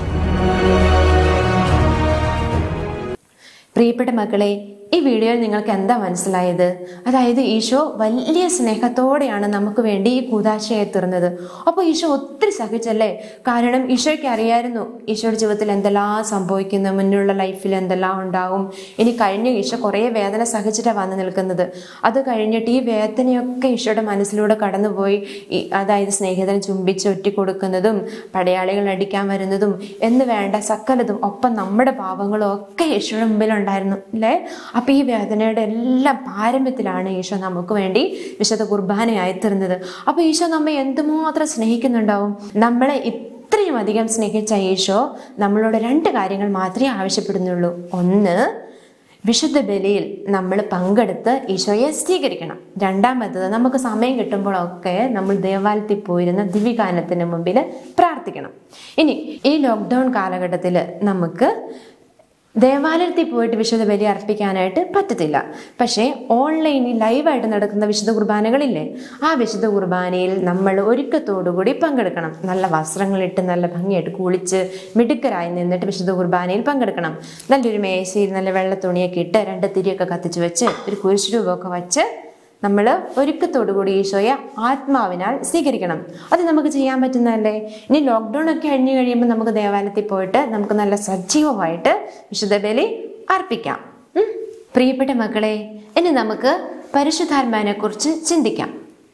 പ്രിയപ്പെട്ട മക്കളെ, ഈ വീഡിയോയിൽ നിങ്ങൾക്ക് എന്താ മനസ്സിലായത്? അതായത് ഈശോ വലിയ സ്നേഹത്തോടെയാണ് നമുക്ക് വേണ്ടി ഈ കൂദാശയെ തീർന്നത്. അപ്പോൾ ഈശോ ഒത്തിരി സഹിച്ചല്ലേ? കാരണം ഈശോയ്ക്ക് അറിയായിരുന്നു ഈശോയുടെ ജീവിതത്തിൽ എന്തെല്ലാം സംഭവിക്കുന്നു, മുന്നിലുള്ള ലൈഫിൽ എന്തെല്ലാം ഉണ്ടാവും. ഇനി കഴിഞ്ഞ് ഈശോ കുറേ വേദന സഹിച്ചിട്ടാണ് വന്നു നിൽക്കുന്നത്. അത് കഴിഞ്ഞിട്ട് ഈ വേദനയൊക്കെ ഈശോയുടെ മനസ്സിലൂടെ കടന്നുപോയി. ഈ അതായത് സ്നേഹിതനെ ചുംബിച്ച് ഒറ്റിക്കൊടുക്കുന്നതും പടയാളികൾ അടിക്കാൻ വരുന്നതും എന്ന് വേണ്ട സകലതും ഒപ്പം നമ്മുടെ പാവങ്ങളും ഒക്കെ ഈശോയുടെ മുമ്പിലുണ്ടായിരുന്നു അല്ലേ? അപ്പം ഈ വേദനയുടെ എല്ലാം പാരമ്യത്തിലാണ് ഈശോ നമുക്ക് വേണ്ടി വിശുദ്ധ കുർബാനയായി തീർന്നത്. അപ്പോൾ ഈശോ നമ്മെ എന്തുമാത്രം സ്നേഹിക്കുന്നുണ്ടാവും. നമ്മളെ ഇത്രയും അധികം സ്നേഹിച്ച ഈശോ നമ്മളോട് രണ്ട് കാര്യങ്ങൾ മാത്രമേ ആവശ്യപ്പെടുന്നുള്ളൂ. ഒന്ന്, വിശുദ്ധ ബലിയിൽ നമ്മൾ പങ്കെടുത്ത് ഈശോയെ സ്വീകരിക്കണം. രണ്ടാമത്തത്, നമുക്ക് സമയം കിട്ടുമ്പോഴൊക്കെ നമ്മൾ ദേവാലയത്തിൽ പോയിരുന്ന ദിവ്യഗാനത്തിന് മുമ്പിൽ പ്രാർത്ഥിക്കണം. ഇനി ഈ ലോക്ക്ഡൗൺ കാലഘട്ടത്തിൽ നമുക്ക് ദേവാലയത്തിൽ പോയിട്ട് വിശുദ്ധ ബലി അർപ്പിക്കാനായിട്ട് പറ്റത്തില്ല. പക്ഷേ ഓൺലൈനിൽ ലൈവായിട്ട് നടക്കുന്ന വിശുദ്ധ കുർബാനകളില്ലേ, ആ വിശുദ്ധ കുർബാനയിൽ നമ്മൾ ഒരുക്കത്തോടുകൂടി പങ്കെടുക്കണം. നല്ല വസ്ത്രങ്ങളിട്ട് നല്ല ഭംഗിയായിട്ട് കുളിച്ച് മിടുക്കരായി നിന്നിട്ട് വിശുദ്ധ കുർബാനയിൽ പങ്കെടുക്കണം. നല്ലൊരു മേശയിൽ നല്ല വെള്ള തുണിയൊക്കെ ഇട്ട് രണ്ട് തിരിയൊക്കെ കത്തിച്ച് വെച്ച് ഒരു കുരിശുരൂപമൊക്കെ വച്ച് നമ്മൾ ഒരുക്കത്തോടുകൂടി ഈശോയെ ആത്മാവിനാൽ സ്വീകരിക്കണം. അത് നമുക്ക് ചെയ്യാൻ പറ്റുന്നതല്ലേ? ഇനി ലോക്ക്ഡൗൺ ഒക്കെ കഴിഞ്ഞ് കഴിയുമ്പോൾ നമുക്ക് ദേവാലയത്തിൽ പോയിട്ട് നമുക്ക് നല്ല സജീവമായിട്ട് വിശുദ്ധ ബലി അർപ്പിക്കാം. പ്രിയപ്പെട്ട മക്കളെ, ഇനി നമുക്ക് പരിശുദ്ധാത്മാവിനെ കുറിച്ച് ചിന്തിക്കാം.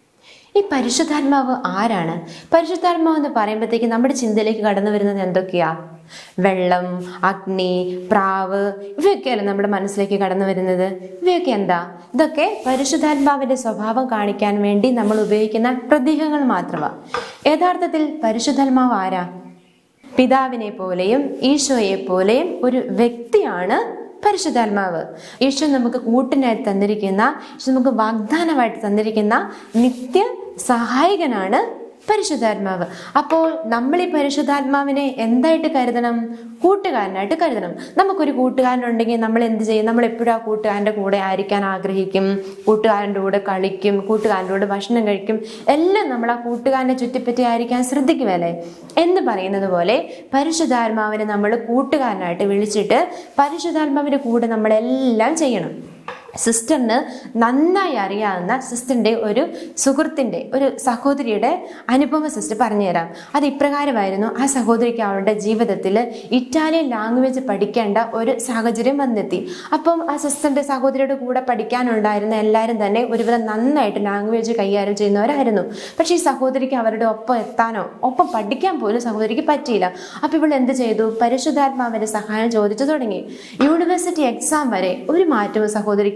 ഈ പരിശുദ്ധാത്മാവ് ആരാണ്? പരിശുദ്ധാത്മാവ് എന്ന് പറയുമ്പോഴത്തേക്ക് നമ്മുടെ ചിന്തയിലേക്ക് കടന്നു വരുന്നത് എന്തൊക്കെയാ? വെള്ളം, അഗ്നി, പ്രാവ്, ഇവയൊക്കെയല്ലേ നമ്മുടെ മനസ്സിലേക്ക് കടന്നു വരുന്നത്. ഇവയൊക്കെ എന്താ? ഇതൊക്കെ പരിശുദ്ധാത്മാവിന്റെ സ്വഭാവം കാണിക്കാൻ വേണ്ടി നമ്മൾ ഉപയോഗിക്കുന്ന പ്രതീകങ്ങൾ മാത്രമാണ്. യഥാർത്ഥത്തിൽ പരിശുദ്ധാത്മാവ് ആരാ? പിതാവിനെ പോലെയും ഈശോയെ പോലെയും ഒരു വ്യക്തിയാണ് പരിശുദ്ധാത്മാവ്. ഈശോ നമുക്ക് കൂട്ടിനായി തന്നിരിക്കുന്ന, ഈശോ നമുക്ക് വാഗ്ദാനമായിട്ട് തന്നിരിക്കുന്ന നിത്യ സഹായകനാണ് പരിശുദ്ധാത്മാവ്. അപ്പോൾ നമ്മൾ ഈ പരിശുദ്ധാത്മാവിനെ എന്തായിട്ട് കരുതണം? കൂട്ടുകാരനായിട്ട് കരുതണം. നമുക്കൊരു കൂട്ടുകാരനുണ്ടെങ്കിൽ നമ്മൾ എന്ത് ചെയ്യും? നമ്മൾ എപ്പോഴും ആ കൂട്ടുകാരൻ്റെ കൂടെ ആയിരിക്കാൻ ആഗ്രഹിക്കും, കൂട്ടുകാരൻ്റെ കൂടെ കളിക്കും, കൂട്ടുകാരൻ്റെ കൂടെ ഭക്ഷണം കഴിക്കും, എല്ലാം നമ്മൾ ആ കൂട്ടുകാരനെ ചുറ്റിപ്പറ്റി ആയിരിക്കാൻ ശ്രദ്ധിക്കുമല്ലേ എന്ന് പറയുന്നത് പോലെ പരിശുദ്ധാത്മാവിനെ നമ്മൾ കൂട്ടുകാരനായിട്ട് വിളിച്ചിട്ട് പരിശുദ്ധാത്മാവിൻ്റെ കൂടെ നമ്മളെല്ലാം ചെയ്യണം. സിസ്റ്ററിന് നന്നായി അറിയാവുന്ന സിസ്റ്ററിൻ്റെ ഒരു സുഹൃത്തിൻ്റെ ഒരു സഹോദരിയുടെ അനുഭവം സിസ്റ്റർ പറഞ്ഞുതരാം. അത് ഇപ്രകാരമായിരുന്നു. ആ സഹോദരിക്ക് അവളുടെ ജീവിതത്തിൽ ഇറ്റാലിയൻ ലാംഗ്വേജ് പഠിക്കേണ്ട ഒരു സാഹചര്യം വന്നെത്തി. അപ്പം ആ സിസ്റ്ററിൻ്റെ സഹോദരിയുടെ കൂടെ പഠിക്കാനുണ്ടായിരുന്ന എല്ലാവരും തന്നെ ഒരുവിധം നന്നായിട്ട് ലാംഗ്വേജ് കൈകാര്യം ചെയ്യുന്നവരായിരുന്നു. പക്ഷേ ഈ സഹോദരിക്ക് അവരുടെ ഒപ്പം എത്താനോ ഒപ്പം പഠിക്കാൻ പോലും സഹോദരിക്ക് പറ്റിയില്ല. അപ്പോൾ ഇവൾ എന്ത് ചെയ്തു? പരിശുദ്ധാത്മാവിൻ്റെ സഹായം ചോദിച്ചു തുടങ്ങി. യൂണിവേഴ്സിറ്റി എക്സാം വരെ ഒരു മാറ്റവും സഹോദരിക്ക്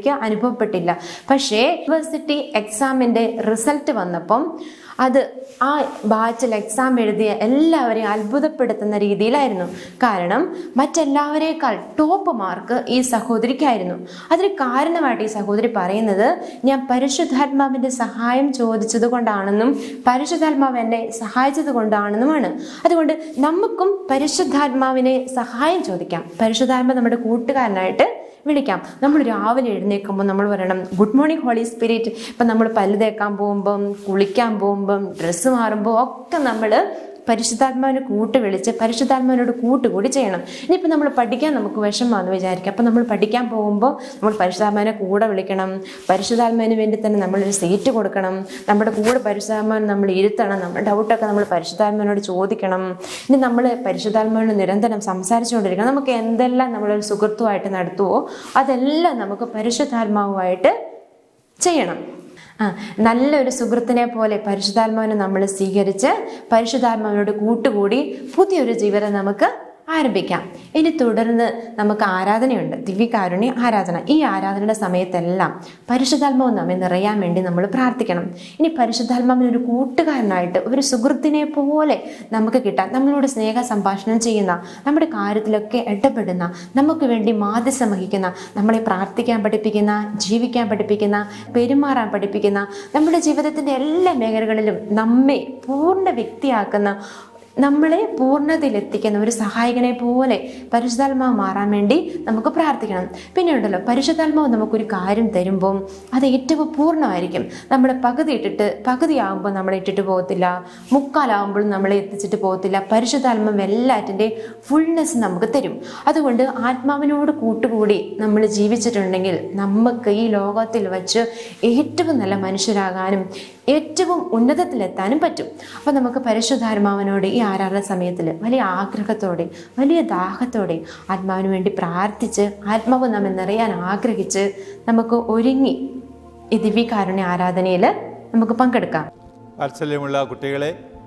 സഹോദരിക്ക് അനുഭവപ്പെട്ടില്ല. പക്ഷേ യൂണിവേഴ്സിറ്റി എക്സാമിൻ്റെ റിസൾട്ട് വന്നപ്പം അത് ആ ബാച്ചിൽ എക്സാം എഴുതിയ എല്ലാവരെയും അത്ഭുതപ്പെടുത്തുന്ന രീതിയിലായിരുന്നു. കാരണം മറ്റെല്ലാവരേക്കാൾ ടോപ്പ് മാർക്ക് ഈ സഹോദരിക്കായിരുന്നു. അതിന് കാരണമായിട്ട് ഈ സഹോദരി പറയുന്നത്, ഞാൻ പരിശുദ്ധാത്മാവിൻ്റെ സഹായം ചോദിച്ചത് കൊണ്ടാണെന്നും പരിശുദ്ധാത്മാവ് എന്നെ സഹായിച്ചത് കൊണ്ടാണെന്നുമാണ്. അതുകൊണ്ട് നമുക്കും പരിശുദ്ധാത്മാവിനെ സഹായം ചോദിക്കാം. പരിശുദ്ധാത്മാവ് നമ്മുടെ കൂട്ടുകാരനായിട്ട് വിളിക്കാം. നമ്മൾ രാവിലെ എഴുന്നേൽക്കുമ്പോൾ നമ്മൾ പറയണം, ഗുഡ് മോർണിംഗ് ഹോളി സ്പിരിറ്റ്. ഇപ്പം നമ്മൾ പല്ല് തേക്കാൻ പോകുമ്പം, കുളിക്കാൻ പോകുമ്പം, ഡ്രസ്സ് മാറുമ്പോൾ ഒക്കെ നമ്മൾ പരിശുദ്ധാത്മാവിനെ കൂട്ട് വിളിച്ച് പരിശുദ്ധാത്മാവിനോട് കൂട്ടുകൂടി ചെയ്യണം. ഇനിയിപ്പോൾ നമ്മൾ പഠിക്കാൻ നമുക്ക് വിഷമമാണെന്ന് വിചാരിക്കുക. അപ്പം നമ്മൾ പഠിക്കാൻ പോകുമ്പോൾ നമ്മൾ പരിശുദ്ധാത്മാവിനെ കൂടെ വിളിക്കണം. പരിശുദ്ധാത്മാവിന് വേണ്ടി തന്നെ നമ്മളൊരു സീറ്റ് കൊടുക്കണം. നമ്മുടെ കൂടെ പരിശുദ്ധാത്മാവിനെ നമ്മൾ ഇരുത്തണം. നമ്മുടെ ഡൗട്ടൊക്കെ നമ്മൾ പരിശുദ്ധാത്മാവിനോട് ചോദിക്കണം. ഇനി നമ്മൾ പരിശുദ്ധാത്മാവിനോട് നിരന്തരം സംസാരിച്ചുകൊണ്ടിരിക്കണം. നമുക്ക് എന്തെല്ലാം നമ്മളൊരു സുഹൃത്തുമായിട്ട് നടത്തുവോ അതെല്ലാം നമുക്ക് പരിശുദ്ധാത്മാവുമായിട്ട് ചെയ്യണം. ആ നല്ലൊരു സുഹൃത്തിനെ പോലെ പരിശുദ്ധാത്മാവിനെ നമ്മൾ സ്വീകരിച്ച് പരിശുദ്ധാത്മാവിനോട് കൂട്ടുകൂടി പുതിയൊരു ജീവിതം നമുക്ക് ആരംഭിക്കാം. ഇനി തുടർന്ന് നമുക്ക് ആരാധനയുണ്ട്, ദിവ്യകാരുണ്യ ആരാധന. ഈ ആരാധനയുടെ സമയത്തെല്ലാം പരിശുദ്ധാത്മാവ് നമ്മെ നിറയാൻ വേണ്ടി നമ്മൾ പ്രാർത്ഥിക്കണം. ഇനി പരിശുദ്ധാത്മാവിന് ഒരു കൂട്ടുകാരനായിട്ട് ഒരു സുഹൃത്തിനെ പോലെ നമുക്ക് കിട്ടാൻ, നമ്മളോട് സ്നേഹ സംഭാഷണം ചെയ്യുന്ന, നമ്മുടെ കാര്യത്തിലൊക്കെ ഇടപെടുന്ന, നമുക്ക് വേണ്ടി മാധ്യസ്ഥം വഹിക്കുന്ന, നമ്മളെ പ്രാർത്ഥിക്കാൻ പഠിപ്പിക്കുന്ന, ജീവിക്കാൻ പഠിപ്പിക്കുന്ന, പെരുമാറാൻ പഠിപ്പിക്കുന്ന, നമ്മുടെ ജീവിതത്തിൻ്റെ എല്ലാ മേഖലകളിലും നമ്മെ പൂർണ്ണ വ്യക്തിയാക്കുന്ന, നമ്മളെ പൂർണ്ണതയിലെത്തിക്കുന്ന ഒരു സഹായകനെ പോലെ പരിശുദ്ധാത്മാവ് മാറാൻ വേണ്ടി നമുക്ക് പ്രാർത്ഥിക്കണം. പിന്നെ ഉണ്ടല്ലോ, പരിശുദ്ധാത്മാവ് നമുക്കൊരു കാര്യം തരുമ്പം അത് ഏറ്റവും പൂർണ്ണമായിരിക്കും. നമ്മൾ പകുതി ഇട്ടിട്ട് പകുതിയാകുമ്പോൾ നമ്മളെ ഇട്ടിട്ട് പോകത്തില്ല, മുക്കാലാകുമ്പോൾ നമ്മളെ എത്തിച്ചിട്ട് പോകത്തില്ല. പരിശുദ്ധാത്മാവ് എല്ലാറ്റിൻ്റെ ഫുൾനെസ് നമുക്ക് തരും. അതുകൊണ്ട് ആത്മാവിനോട് കൂട്ടുകൂടി നമ്മൾ ജീവിച്ചിട്ടുണ്ടെങ്കിൽ നമുക്ക് ഈ ലോകത്തിൽ വച്ച് ഏറ്റവും നല്ല മനുഷ്യരാകാനും ഏറ്റവും ഉന്നതത്തിലെത്താനും പറ്റും. അപ്പം നമുക്ക് പരിശുദ്ധാത്മാവിനോട് ഈ ആരാധന സമയത്തിൽ വലിയ ആഗ്രഹത്തോടെ, വലിയ ദാഹത്തോടെ ആത്മാവിന് വേണ്ടി പ്രാർത്ഥിച്ച് ആത്മാവ് നമ്മെ നിറയാൻ ആഗ്രഹിച്ച് നമുക്ക് ഒരുങ്ങി ഈ ദിവ്യകാരുണ്യ ആരാധനയിൽ നമുക്ക് പങ്കെടുക്കാം. വാത്സല്യമുള്ള കുട്ടികളെ,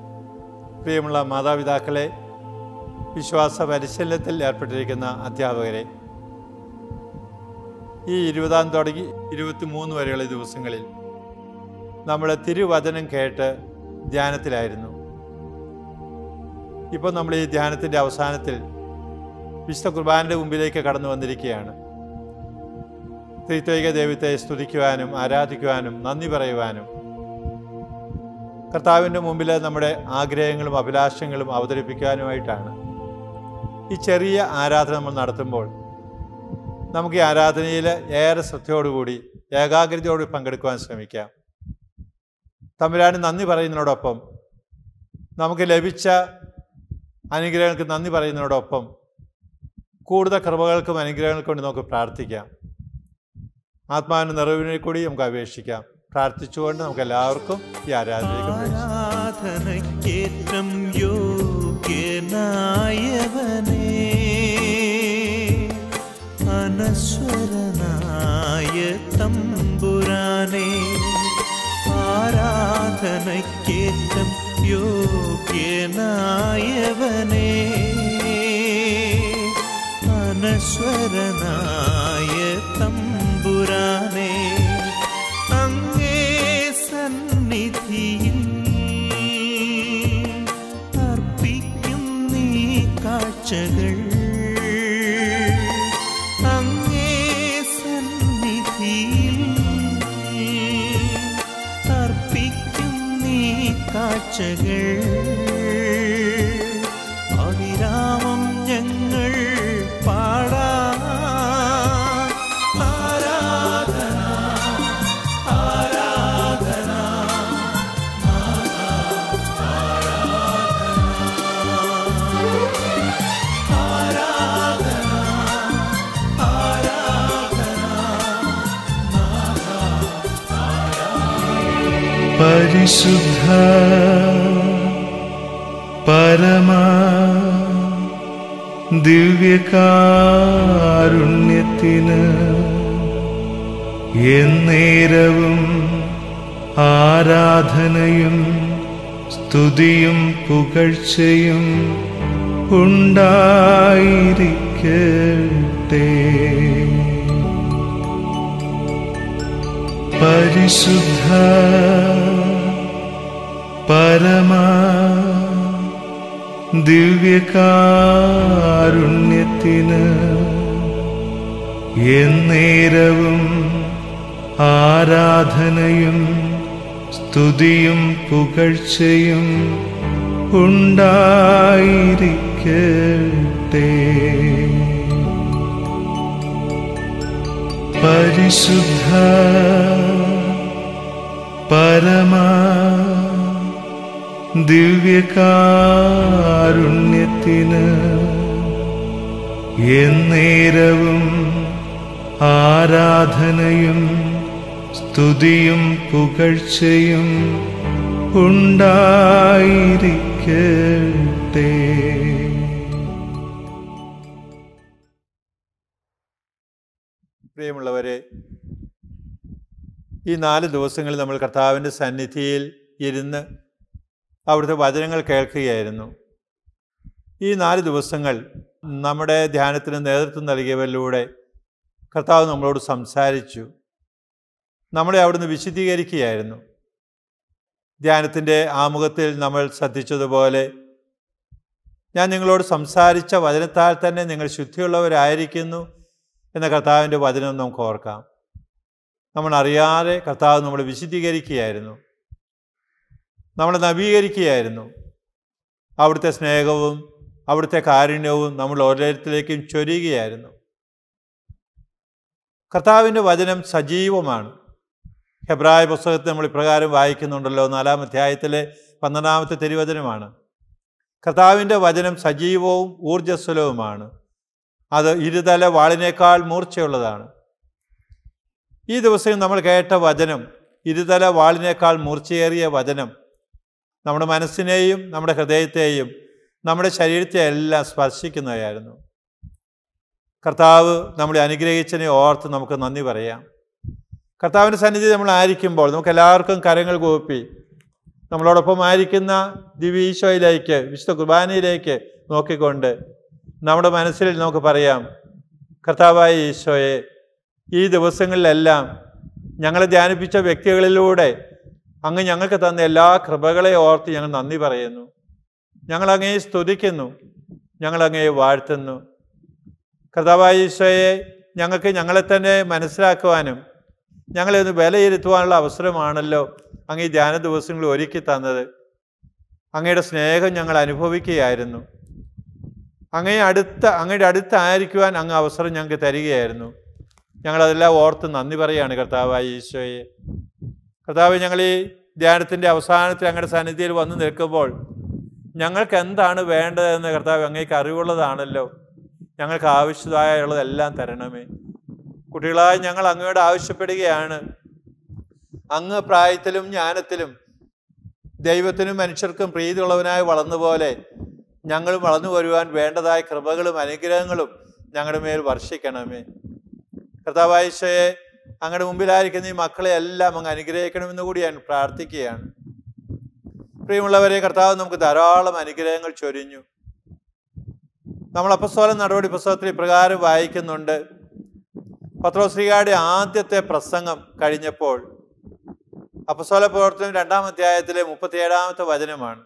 പ്രിയമുള്ള മാതാപിതാക്കളെ, വിശ്വാസ പരിശീലനത്തിൽ ഏർപ്പെട്ടിരിക്കുന്ന അധ്യാപകരെ, ഈ ഇരുപതാം തുടങ്ങി ഇരുപത്തി മൂന്ന് വരെയുള്ള ദിവസങ്ങളിൽ നമ്മൾ തിരുവചനം കേട്ട് ധ്യാനത്തിലായിരുന്നു. ഇപ്പോൾ നമ്മൾ ഈ ധ്യാനത്തിൻ്റെ അവസാനത്തിൽ വിശുദ്ധ കുർബാനയുടെ മുമ്പിലേക്ക് കടന്നു വന്നിരിക്കുകയാണ്. ത്രിത്വൈക ദൈവത്തെ സ്തുതിക്കുവാനും ആരാധിക്കുവാനും നന്ദി പറയുവാനും കർത്താവിൻ്റെ മുമ്പിൽ നമ്മുടെ ആഗ്രഹങ്ങളും അഭിലാഷങ്ങളും അവതരിപ്പിക്കാനുമായിട്ടാണ് ഈ ചെറിയ ആരാധന നമ്മൾ നടത്തുമ്പോൾ നമുക്ക് ഈ ആരാധനയിൽ ഏറെ ശ്രദ്ധയോടുകൂടി ഏകാഗ്രതയോട് പങ്കെടുക്കുവാൻ ശ്രമിക്കാം. തമ്പുരാന് നന്ദി പറയുന്നതിനോടൊപ്പം, നമുക്ക് ലഭിച്ച അനുഗ്രഹങ്ങൾക്ക് നന്ദി പറയുന്നതിനോടൊപ്പം കൂടുതൽ കൃപകൾക്കും അനുഗ്രഹങ്ങൾക്കും വേണ്ടി നമുക്ക് പ്രാർത്ഥിക്കാം. ആത്മാവിൻ്റെ നിറവിനെ കൂടി നമുക്ക് അപേക്ഷിക്കാം. പ്രാർത്ഥിച്ചുകൊണ്ട് നമുക്ക് എല്ലാവർക്കും ഈ ആരാധനയ്ക്ക് ആരാധനയ്ക്കേറ്റം യോഗ്യനായവനേ, അനശ്വരനായ തമ്പുരാനേ, ആരാധനയ്ക്കേറ്റം യോഗ്യനായവനേ, അനശ്വരനായ തമ്പുരാനേ, അങ്ങേ സന്നിധിയിൽ അർപ്പിക്കും നീ കാഴ്ചകൾ, അങ്ങേ സന്നിധിയിൽ അർപ്പിക്കും നീ കാഴ്ചകൾ, അവിരാമം ഞങ്ങൾ പാടാം. ആരാധന ആരാധന ആരാധന പരിശുദ്ധ പരമ ദിവ്യകാരുണ്യത്തിന് എന്നേരവും ആരാധനയും സ്തുതിയും പുകഴ്ചയും ഉണ്ടായിരിക്കട്ടെ. പരിശുദ്ധ പരമ ദിവ്യകാരുണ്യത്തിന് എന്നേരവും ആരാധനയും സ്തുതിയും പുകഴ്ചയും ഉണ്ടായിരിക്കട്ടെ. പരിശുദ്ധ പരമ ദിവ്യകാരുണ്യത്തിന് എന്നേരവും ആരാധനയും സ്തുതിയും പുകഴ്ചയും ഉണ്ടായിരിക്കട്ടെ. പ്രിയമുള്ളവരെ, ഈ നാല് ദിവസങ്ങളിൽ നമ്മൾ കർത്താവിൻ്റെ സന്നിധിയിൽ ഇരുന്ന് അവിടുത്തെ വചനങ്ങൾ കേൾക്കുകയായിരുന്നു. ഈ നാല് ദിവസങ്ങൾ നമ്മുടെ ധ്യാനത്തിന് നേതൃത്വം നൽകിയവരിലൂടെ കർത്താവ് നമ്മളോട് സംസാരിച്ചു, നമ്മളെ അവിടുന്ന് വിശദീകരിക്കുകയായിരുന്നു. ധ്യാനത്തിൻ്റെ ആമുഖത്തിൽ നമ്മൾ ശ്രദ്ധിച്ചതുപോലെ, ഞാൻ നിങ്ങളോട് സംസാരിച്ച വചനത്താൽ തന്നെ നിങ്ങൾ ശുദ്ധിയുള്ളവരായിരിക്കുന്നു എന്ന കർത്താവിൻ്റെ വചനം നമുക്ക് ഓർക്കാം. നമ്മൾ അറിയാതെ കർത്താവ് നമ്മളെ വിശദീകരിക്കുകയായിരുന്നു, നമ്മളെ നവീകരിക്കുകയായിരുന്നു. അവിടുത്തെ സ്നേഹവും അവിടുത്തെ കാരുണ്യവും നമ്മൾ ഓരോരുത്തരിലേക്കും ചൊരിയുകയായിരുന്നു. കർത്താവിൻ്റെ വചനം സജീവമാണ്. ഹെബ്രായ പുസ്തകത്തിൽ നമ്മൾ ഇപ്രകാരം വായിക്കുന്നുണ്ടല്ലോ, നാലാം അധ്യായത്തിലെ പന്ത്രണ്ടാമത്തെ തിരുവചനമാണ്. കർത്താവിൻ്റെ വചനം സജീവവും ഊർജ്ജസ്വലവുമാണ്, അത് ഇരുതല വാളിനേക്കാൾ മൂർച്ചയുള്ളതാണ്. ഈ ദിവസം നമ്മൾ കേട്ട വചനം, ഇരുതല വാളിനേക്കാൾ മൂർച്ചയേറിയ വചനം, നമ്മുടെ മനസ്സിനെയും നമ്മുടെ ഹൃദയത്തെയും നമ്മുടെ ശരീരത്തെ എല്ലാം സ്പർശിക്കുന്നതായിരുന്നു. കർത്താവ് നമ്മളെ അനുഗ്രഹിച്ചതിനെ ഓർത്ത് നമുക്ക് നന്ദി പറയാം. കർത്താവിൻ്റെ സന്നിധി നമ്മളായിരിക്കുമ്പോൾ നമുക്ക് എല്ലാവർക്കും കരങ്ങൾ കൂപ്പി നമ്മളോടൊപ്പം ആയിരിക്കുന്ന ദിവ്യ ഈശോയിലേക്ക്, വിശുദ്ധ കുർബാനയിലേക്ക് നോക്കിക്കൊണ്ട് നമ്മുടെ മനസ്സിൽ നമുക്ക് പറയാം, കർത്താവായ ഈശോയെ, ഈ ദിവസങ്ങളിലെല്ലാം ഞങ്ങളെ ധ്യാനിപ്പിച്ച വ്യക്തികളിലൂടെ അങ്ങ് ഞങ്ങൾക്ക് തന്ന എല്ലാ കൃപകളെ ഓർത്ത് ഞങ്ങൾ നന്ദി പറയുന്നു. ഞങ്ങൾ അങ്ങയെ സ്തുതിക്കുന്നു, ഞങ്ങൾ അങ്ങയെ വാഴ്ത്തുന്നു. കർത്താവായ ഈശോയെ, ഞങ്ങൾക്ക് ഞങ്ങളെ തന്നെ മനസ്സിലാക്കുവാനും ഞങ്ങളെ ഒന്ന് വിലയിരുത്തുവാനുള്ള അവസരമാണല്ലോ അങ്ങ് ഈ ധ്യാന ദിവസങ്ങളിൽ ഒരുക്കി തന്നത്. അങ്ങയുടെ സ്നേഹം ഞങ്ങൾ അനുഭവിക്കുകയായിരുന്നു. അങ്ങയെ അടുത്ത അങ്ങയുടെ അടുത്തായിരിക്കുവാൻ അങ്ങ് അവസരം ഞങ്ങൾക്ക് തരികയായിരുന്നു. ഞങ്ങളതെല്ലാം ഓർത്ത് നന്ദി പറയുകയാണ് കർത്താവായ ഈശോയെ. കർത്താവ്, ഞങ്ങൾ ഈ ധ്യാനത്തിൻ്റെ അവസാനത്തിൽ അങ്ങയുടെ സന്നിധിയിൽ വന്ന് നിൽക്കുമ്പോൾ ഞങ്ങൾക്ക് എന്താണ് വേണ്ടതെന്ന് കർത്താവ് അങ്ങേക്ക് അറിവുള്ളതാണല്ലോ. ഞങ്ങൾക്ക് ആവശ്യമായുള്ളതെല്ലാം തരണമേ. കുട്ടികളായി ഞങ്ങൾ അങ്ങയോട് ആവശ്യപ്പെടുകയാണ്, അങ്ങ് പ്രായത്തിലും ജ്ഞാനത്തിലും ദൈവത്തിനും മനുഷ്യർക്കും പ്രീതിയുള്ളവനായി വളർന്നുപോലെ ഞങ്ങളും വളർന്നു വരുവാൻ വേണ്ടതായ കൃപകളും അനുഗ്രഹങ്ങളും ഞങ്ങളുടെ മേൽ വർഷിക്കണമേ. കർത്താവായ ഈശോയെ, അങ്ങയുടെ മുമ്പിലായിരിക്കുന്ന ഈ മക്കളെ എല്ലാം അങ്ങ് അനുഗ്രഹിക്കണമെന്ന് കൂടി ഞാൻ പ്രാർത്ഥിക്കുകയാണ്. പ്രിയമുള്ളവരെ, കർത്താവ് നമുക്ക് ധാരാളം അനുഗ്രഹങ്ങൾ ചൊരിഞ്ഞു. നമ്മൾ അപ്പസ്തോല നടപടി പുസ്തകത്തിൽ ഇപ്രകാരം വായിക്കുന്നുണ്ട്. പത്രോസ്ലീഹായുടെ ആദ്യത്തെ പ്രസംഗം കഴിഞ്ഞപ്പോൾ, അപ്പസ്തോല പ്രവർത്തനം രണ്ടാം അധ്യായത്തിലെ മുപ്പത്തിയേഴാമത്തെ വചനമാണ്.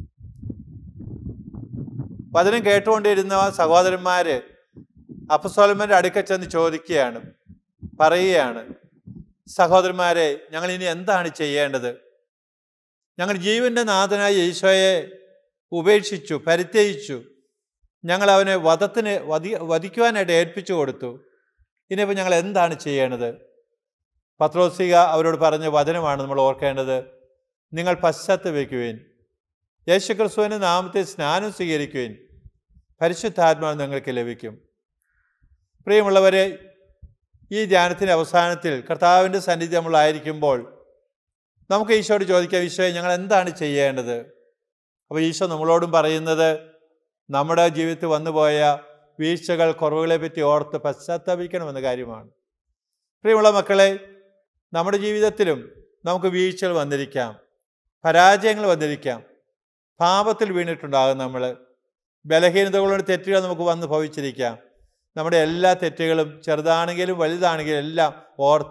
വചനം കേട്ടുകൊണ്ടിരുന്ന സഹോദരന്മാര് അപ്പസ്തോലന്മാരുടെ അടുക്കൽ ചെന്ന് ചോദിക്കുകയാണ്, പറയുകയാണ്, സഹോദരന്മാരെ, ഞങ്ങൾ ഇനി എന്താണ് ചെയ്യേണ്ടത്? ഞങ്ങൾ ജീവന്റെ നാഥനായ ഈശോയെ ഉപേക്ഷിച്ചു, പരിത്യജിച്ചു. ഞങ്ങൾ അവനെ വധത്തിന് വധി വധിക്കുവാനായിട്ട് ഏൽപ്പിച്ചു കൊടുത്തു. ഇനിയിപ്പോൾ ഞങ്ങൾ എന്താണ് ചെയ്യേണ്ടത്? പത്രോസ്ലീഹ അവരോട് പറഞ്ഞ വചനമാണ് നമ്മൾ ഓർക്കേണ്ടത്. നിങ്ങൾ പശ്ചാത്തപിക്കുവിൻ, യേശുക്രിസ്തുവിന്റെ നാമത്തിൽ സ്നാനം സ്വീകരിക്കുവിൻ, പരിശുദ്ധാത്മാവ് നിങ്ങൾക്ക് ലഭിക്കും. പ്രിയമുള്ളവരെ, ഈ ധ്യാനത്തിൻ്റെ അവസാനത്തിൽ കർത്താവിൻ്റെ സന്നിധി നമ്മളായിരിക്കുമ്പോൾ നമുക്ക് ഈശോയോട് ചോദിക്കാം, ഈശോയെ, ഞങ്ങൾ എന്താണ് ചെയ്യേണ്ടത്? അപ്പോൾ ഈശോ നമ്മളോടും പറയുന്നത് നമ്മുടെ ജീവിതത്തിൽ വന്നുപോയ വീഴ്ചകൾ, കുറവുകളെ പറ്റി ഓർത്ത് പശ്ചാത്തപിക്കണമെന്ന കാര്യമാണ്. പ്രിയമുള്ള മക്കളെ, നമ്മുടെ ജീവിതത്തിലും നമുക്ക് വീഴ്ചകൾ വന്നിരിക്കാം, പരാജയങ്ങൾ വന്നിരിക്കാം, പാപത്തിൽ വീണിട്ടുണ്ടാകും. നമ്മൾ ബലഹീനതകളുടെ തെറ്റുകൾ നമുക്ക് വന്ന് ഭവിച്ചിരിക്കാം. നമ്മുടെ എല്ലാ തെറ്റുകളും ചെറുതാണെങ്കിലും വലുതാണെങ്കിലും എല്ലാം ഓർത്ത്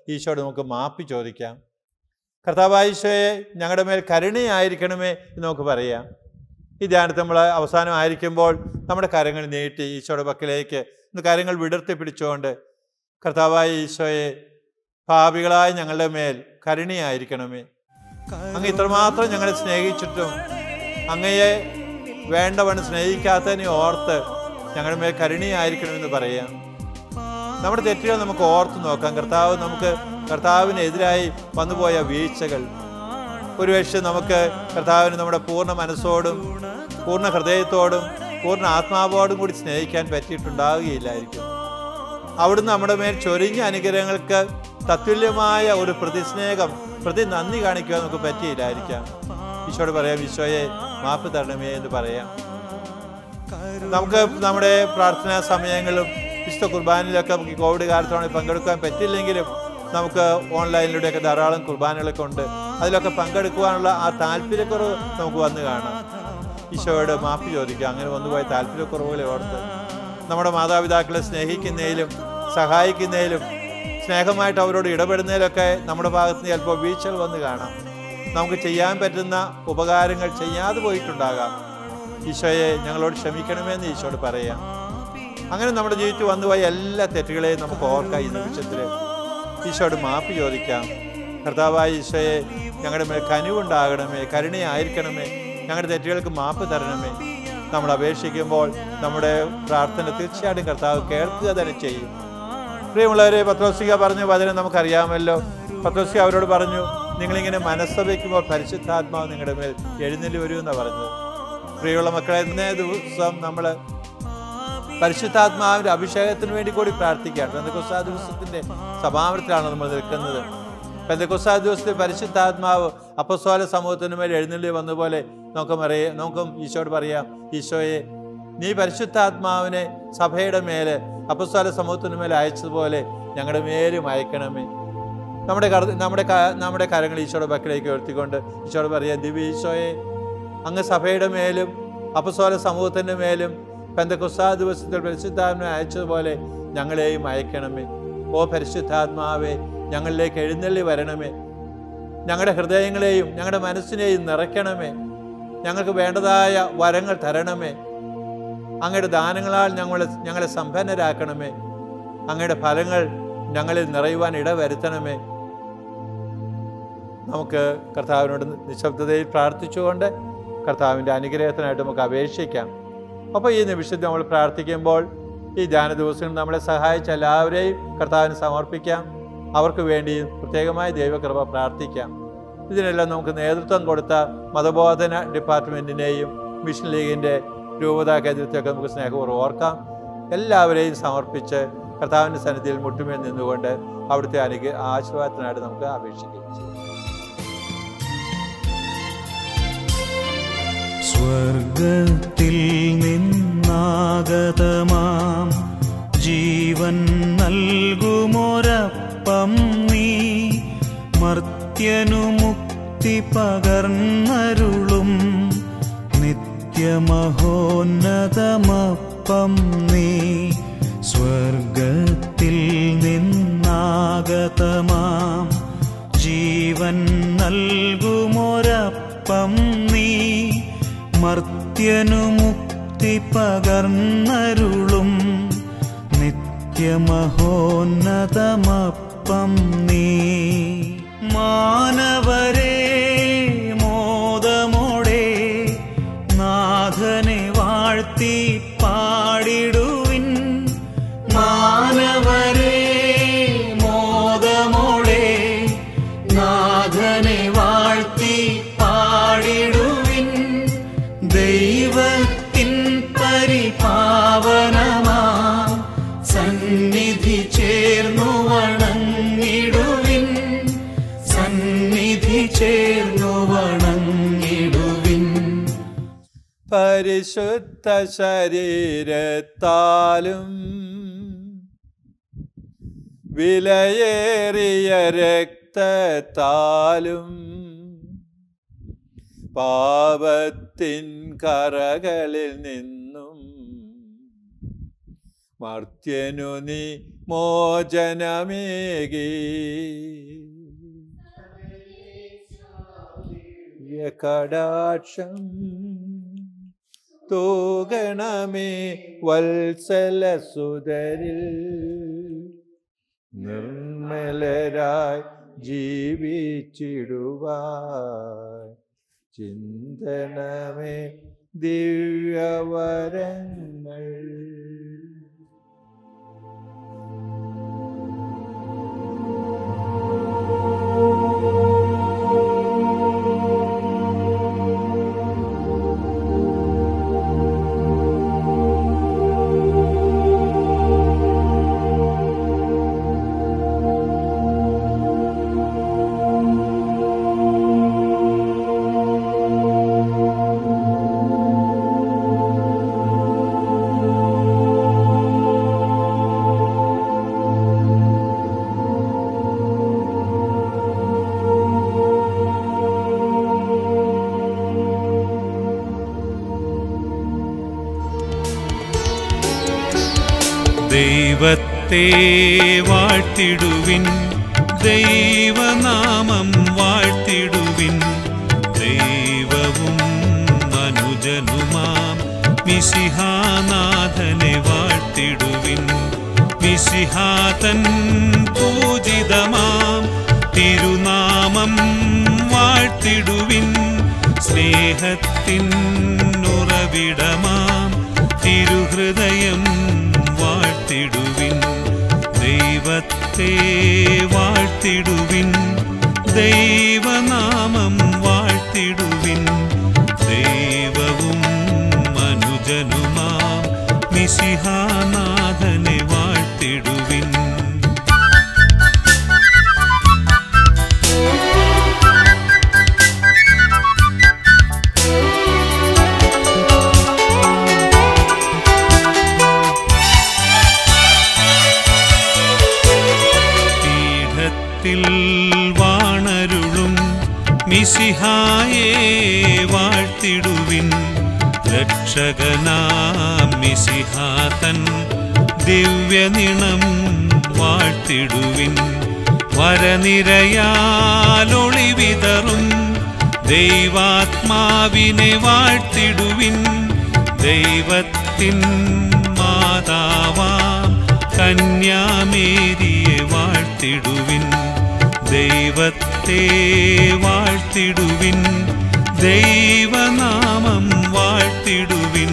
ഈശോയോട് നമുക്ക് മാപ്പ് ചോദിക്കാം. കർത്താവായ ഈശോയെ, ഞങ്ങളുടെ മേൽ കരുണയായിരിക്കണമേ എന്ന് നമുക്ക് പറയാം. ഈ ധ്യാനത്തിൽ നമ്മൾ അവസാനമായിരിക്കുമ്പോൾ നമ്മുടെ കരങ്ങൾ നീട്ടി ഈശോയുടെ പക്കലേക്ക് ഇന്ന് കരങ്ങൾ വിടർത്തി പിടിച്ചുകൊണ്ട്, കർത്താവായ ഈശോയെ, പാപികളായ ഞങ്ങളുടെ മേൽ കരുണയായിരിക്കണമേ. അങ്ങ് ഇത്രമാത്രം ഞങ്ങളെ സ്നേഹിച്ചിട്ടും അങ്ങയെ വേണ്ടവണ്ണം സ്നേഹിക്കാത്തതിനെ ഓർത്ത് ഞങ്ങളുടെ മേൽ കരുണയായിരിക്കണമെന്ന് പറയാം. നമ്മുടെ തെറ്റുകൾ നമുക്ക് ഓർത്ത് നോക്കാം. കർത്താവ് നമുക്ക് കർത്താവിനെതിരായി വന്നുപോയ വീഴ്ചകൾ ഒരുപക്ഷെ നമുക്ക് കർത്താവിന് നമ്മുടെ പൂർണ്ണ മനസ്സോടും പൂർണ്ണ ഹൃദയത്തോടും പൂർണ്ണ ആത്മാവോടും കൂടി സ്നേഹിക്കാൻ പറ്റിയിട്ടുണ്ടാവുകയില്ലായിരിക്കും. അവിടുന്ന് നമ്മുടെ മേൽ ചൊരിഞ്ഞ അനുഗ്രഹങ്ങൾക്ക് തത്തുല്യമായ ഒരു പ്രതിസ്നേഹം പ്രതി നന്ദി കാണിക്കുവാൻ നമുക്ക് പറ്റിയില്ലായിരിക്കാം. ഈശോയോട് പറയാം, ഈശോയെ മാപ്പ് തരണമേ എന്ന് പറയാം. നമുക്ക് നമ്മുടെ പ്രാർത്ഥനാ സമയങ്ങളും വിശുദ്ധ കുർബാനയിലൊക്കെ നമുക്ക് കോവിഡ് കാലത്താണ് പങ്കെടുക്കാൻ പറ്റില്ലെങ്കിലും നമുക്ക് ഓൺലൈനിലൂടെയൊക്കെ ധാരാളം കുർബാനകളൊക്കെ ഉണ്ട്. അതിലൊക്കെ പങ്കെടുക്കുവാനുള്ള ആ താല്പര്യക്കുറവ് നമുക്ക് വന്നു കാണാം. ഈശോയോട് മാപ്പ് ചോദിക്കുക. അങ്ങനെ വന്നുപോയ താല്പര്യക്കുറവുകളെ ഓർത്ത് നമ്മുടെ മാതാപിതാക്കളെ സ്നേഹിക്കുന്നതിലും സഹായിക്കുന്നതിലും സ്നേഹമായിട്ട് അവരോട് ഇടപെടുന്നതിലൊക്കെ നമ്മുടെ ഭാഗത്ത് നിന്ന് ചിലപ്പോൾ വീഴ്ചകൾ വന്ന് കാണാം. നമുക്ക് ചെയ്യാൻ പറ്റുന്ന ഉപകാരങ്ങൾ ചെയ്യാതെ പോയിട്ടുണ്ടാകാം. ഈശോയെ ഞങ്ങളോട് ക്ഷമിക്കണമെന്ന് ഈശോയോട് പറയാം. അങ്ങനെ നമ്മുടെ ജീവിതത്തിൽ വന്നുപോയ എല്ലാ തെറ്റുകളെയും നമുക്ക് ഓർക്കാം. ഈ നിമിഷത്തിൽ ഈശോയോട് മാപ്പ് ചോദിക്കാം. കർത്താവായ ഈശോയെ, ഞങ്ങളുടെ മേൽ കനിവുണ്ടാകണമേ, കരുണയായിരിക്കണമേ, ഞങ്ങളുടെ തെറ്റുകൾക്ക് മാപ്പ് തരണമേ. നമ്മൾ അപേക്ഷിക്കുമ്പോൾ നമ്മുടെ പ്രാർത്ഥന തീർച്ചയായിട്ടും കർത്താവ് കേൾക്കുക തന്നെ ചെയ്യും. പ്രിയമുള്ളവരെ, പത്രോസ്ലിഹ പറഞ്ഞ വചനം നമുക്കറിയാമല്ലോ. പത്രോസ്ലിഹ അവരോട് പറഞ്ഞു, നിങ്ങളിങ്ങനെ മനസ്സഭയ്ക്കുമ്പോൾ പരിശുദ്ധാത്മാവ് നിങ്ങളുടെ മേൽ എഴുന്നേറ്റ് വരുമെന്നാണ് പറഞ്ഞത്. പ്രിയമുള്ള മക്കളെ, ഇന്നേ ദിവസം നമ്മൾ പരിശുദ്ധാത്മാവിൻ്റെ അഭിഷേകത്തിന് വേണ്ടി കൂടി പ്രാർത്ഥിക്കുകയാണ്. പെന്തക്കോസ്താ ദിവസത്തിൻ്റെ സമാപനത്തിലാണ് നമ്മൾ നിൽക്കുന്നത്. പെന്തക്കോസ്താ ദിവസത്തെ പരിശുദ്ധാത്മാവ് അപ്പസ്തോല സമൂഹത്തിന് മേൽ എഴുന്നള്ളി വന്നപോലെ നമുക്കും അറിയാം നമുക്കും ഈശോയോട് പറയാം, ഈശോയെ, നീ പരിശുദ്ധാത്മാവിനെ സഭയുടെ മേലെ അപ്പസ്തോല സമൂഹത്തിന് മേലെ അയച്ചതുപോലെ ഞങ്ങളുടെ മേലും അയക്കണമേ. നമ്മുടെ കർ നമ്മുടെ നമ്മുടെ കരങ്ങൾ ഈശോയുടെ പക്കലേക്ക് ഉയർത്തിക്കൊണ്ട് ഈശോയോട് പറയാം, ദിവ്യ ഈശോയെ, അങ്ങ് സഭയുടെ മേലും അപ്പസ്തോല സമൂഹത്തിൻ്റെ മേലും പെന്തക്കോസ്താ ദിവസത്തിൽ പരിശുദ്ധാത്മാവിനെ അയച്ചതുപോലെ ഞങ്ങളെയും അയക്കണമേ. ഓ പരിശുദ്ധാത്മാവെ, ഞങ്ങളിലേക്ക് എഴുന്നള്ളി വരണമേ. ഞങ്ങളുടെ ഹൃദയങ്ങളെയും ഞങ്ങളുടെ മനസ്സിനെയും നിറയ്ക്കണമേ. ഞങ്ങൾക്ക് വേണ്ടതായ വരങ്ങൾ തരണമേ. അങ്ങയുടെ ദാനങ്ങളാൽ ഞങ്ങളെ ഞങ്ങളെ സമ്പന്നരാക്കണമേ. അങ്ങയുടെ ഫലങ്ങൾ ഞങ്ങളിൽ നിറയുവാൻ ഇടവരുത്തണമേ. നമുക്ക് കർത്താവിനോട് നിശബ്ദതയിൽ പ്രാർത്ഥിച്ചുകൊണ്ട് കർത്താവിൻ്റെ അനുഗ്രഹത്തിനായിട്ട് നമുക്ക് അപേക്ഷിക്കാം. അപ്പോൾ ഈ നിമിഷത്തിൽ നമ്മൾ പ്രാർത്ഥിക്കുമ്പോൾ ഈ ധ്യാന ദിവസങ്ങൾ നമ്മളെ സഹായിച്ച എല്ലാവരെയും കർത്താവിന് സമർപ്പിക്കാം. അവർക്ക് വേണ്ടി പ്രത്യേകമായ ദൈവകൃപ പ്രാർത്ഥിക്കാം. ഇതിനെല്ലാം നമുക്ക് നേതൃത്വം കൊടുത്ത മതബോധന ഡിപ്പാർട്ട്മെൻറ്റിനെയും മിഷൻ ലീഗിൻ്റെ രൂപതാ കേന്ദ്രത്തെയൊക്കെ നമുക്ക് സ്നേഹപൂർവ്വം ഓർക്കാം. എല്ലാവരെയും സമർപ്പിച്ച് കർത്താവിൻ്റെ സന്നിധിയിൽ മുട്ടുമേൽ നിന്നുകൊണ്ട് അവിടുത്തെ അനുഗ്രഹ ആശീർവാദത്തിനായിട്ട് നമുക്ക് അപേക്ഷിക്കുകയും ചെയ്യാം. സ്വർഗത്തിൽ നിന്നാഗതമാം ജീവൻ നൽകുമൊരപ്പം നീ, മർത്യനു മുക്തി പകർന്നരുളും നിത്യമഹോന്നതമപ്പം നീ. സ്വർഗത്തിൽ നിന്നാഗതമാം ജീവൻ നൽകുമൊരപ്പം നീ, മർത്യനു മുക്തി പകർന്നരുളും നിത്യമഹോന്നതമപ്പം നീ. മാനവരേ മോദമോടെ നാഥനെ വാഴ്ത്തി പാടിടുവിൻ. മാനവരേ മോദമോടെ നാഥനെ വാഴ്ത്തി പാടിടുവിൻ. ദൈവത്തിൻ പരിപാവനമാ സന്നിധി ചേർന്നു വണങ്ങിടുവിൻ. സന്നിധി ചേർന്നു വണങ്ങിടുവിൻ. പരിശുദ്ധ ശരീരത്താലും വിലയേറിയ രക്തത്താലും പാപത്തിൻ കറകളിൽ നിന്നും മർത്യനു നീ മോചനമേകി. കടാക്ഷം തൂകണമേ വത്സലസുതരിൽ, നിർമ്മലരായി ജീവിച്ചിടുവാൻ ചിന്തനമേ ദിവ്യവരങ്ങൾ. ദൈവത്തെ വാഴ്ത്തിടുവിൻ, ദൈവനാമം വാഴ്ത്തിടുവിൻ. ദൈവവും മനുജനുമാം മിശിഹാനാഥനെ വാഴ്ത്തിടുവിൻ. മിശിഹാതൻ പൂജിതമാം തിരുനാമം വാഴ്ത്തിടുവിൻ. സ്നേഹത്തിൻ ഉറവിടമാം തിരുഹൃദയം വാഴ്ത്തിടുവിൻ. ദൈവത്തെ വാഴ്ത്തിടുവിൻ, ദൈവനാമം വാഴ്ത്തിടുവിൻ. ദൈവവും മനുജനുമാം മിശിഹാനാഥനെ വാഴ്ത്തിടുവിൻ. വാണരുളും മിശിഹായെ വാഴ്ത്തിടുവിൻ. രക്ഷകനാം മിശിഹാതൻ ദിവ്യനിണം വാഴ്ത്തിടുവിൻ. വരനിരയാലൊളിവിതറും ദൈവാത്മാവിനെ വാഴ്ത്തിടുവിൻ. ദൈവത്തിൻ മാതാവാം കന്യാമേരിയെ വാഴ്ത്തിടുവിൻ. ദൈവത്തെ വാഴ്ത്തിടുവിൻ, ദൈവനാമം വാഴ്ത്തിടുവിൻ.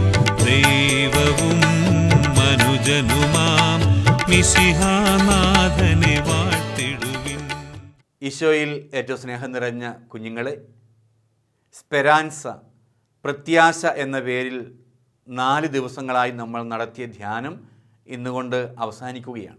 ദൈവവും മനുജനുമാം മിശിഹാനാഥനെ വാഴ്ത്തിടുവിൻ. ഈശോയിൽ ഏറ്റവും സ്നേഹം നിറഞ്ഞ കുഞ്ഞുങ്ങളെ, സ്പെരാൻസ പ്രത്യാശ എന്ന പേരിൽ നാല് ദിവസങ്ങളായി നമ്മൾ നടത്തിയ ധ്യാനം ഇന്നുകൊണ്ട് അവസാനിക്കുകയാണ്.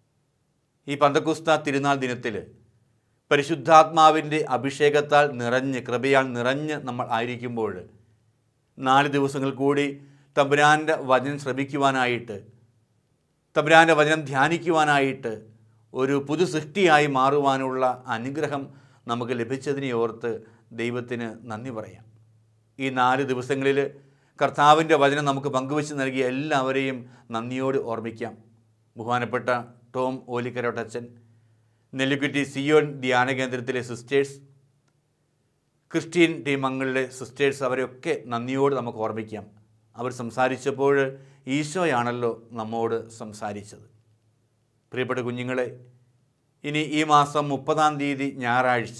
ഈ പന്തക്കുസ്ത തിരുനാൾ ദിനത്തിൽ പരിശുദ്ധാത്മാവിൻ്റെ അഭിഷേകത്താൽ നിറഞ്ഞ് കൃപയാൽ നിറഞ്ഞ് നമ്മൾ ആയിരിക്കുമ്പോൾ നാല് ദിവസങ്ങൾ കൂടി തമ്പുരാൻ്റെ വചനം ശ്രമിക്കുവാനായിട്ട്, തമ്പുരാൻ്റെ വചനം ധ്യാനിക്കുവാനായിട്ട്, ഒരു പുതു സൃഷ്ടിയായി മാറുവാനുള്ള അനുഗ്രഹം നമുക്ക് ലഭിച്ചതിനെ ഓർത്ത് ദൈവത്തിന് നന്ദി പറയാം. ഈ നാല് ദിവസങ്ങളിൽ കർത്താവിൻ്റെ വചനം നമുക്ക് പങ്കുവച്ച് നൽകിയ എല്ലാവരെയും നന്ദിയോട് ഓർമ്മിക്കാം. ബഹുമാനപ്പെട്ട ടോം ഓലിക്കരോട്ടച്ചൻ, നെല്ലിക്കുറ്റി സിയോൻ ധ്യാന കേന്ദ്രത്തിലെ സിസ്റ്റേഴ്സ്, ക്രിസ്ത്യൻ ടീം അംഗങ്ങളിലെ സിസ്റ്റേഴ്സ്, അവരെയൊക്കെ നന്ദിയോട് നമുക്ക് ഓർമ്മിക്കാം. അവർ സംസാരിച്ചപ്പോൾ ഈശോയാണല്ലോ നമ്മോട് സംസാരിച്ചത്. പ്രിയപ്പെട്ട കുഞ്ഞുങ്ങളെ, ഇനി ഈ മാസം മുപ്പതാം തീയതി ഞായറാഴ്ച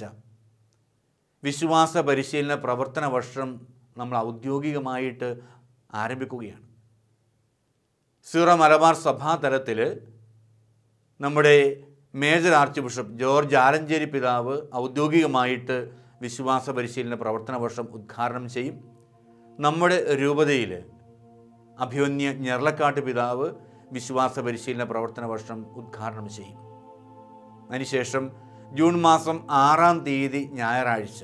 വിശ്വാസ പരിശീലന പ്രവർത്തന വർഷം നമ്മൾ ഔദ്യോഗികമായിട്ട് ആരംഭിക്കുകയാണ്. സീറോ മലബാർ സഭാതലത്തിൽ നമ്മുടെ major archbishop George Alencherry പിതാവ് ഔദ്യോഗികമായിട്ട് വിശ്വാസ പരിശീലന പ്രവർത്തന വർഷം ഉദ്ഘാടനം ചെയ്യും. നമ്മുടെ രൂപതയിൽ അഭിമന്യ ഞെർലക്കാട്ട് പിതാവ് വിശ്വാസ പരിശീലന പ്രവർത്തന വർഷം ഉദ്ഘാടനം ചെയ്യും. അതിനുശേഷം ജൂൺ മാസം ആറാം തീയതി ഞായറാഴ്ച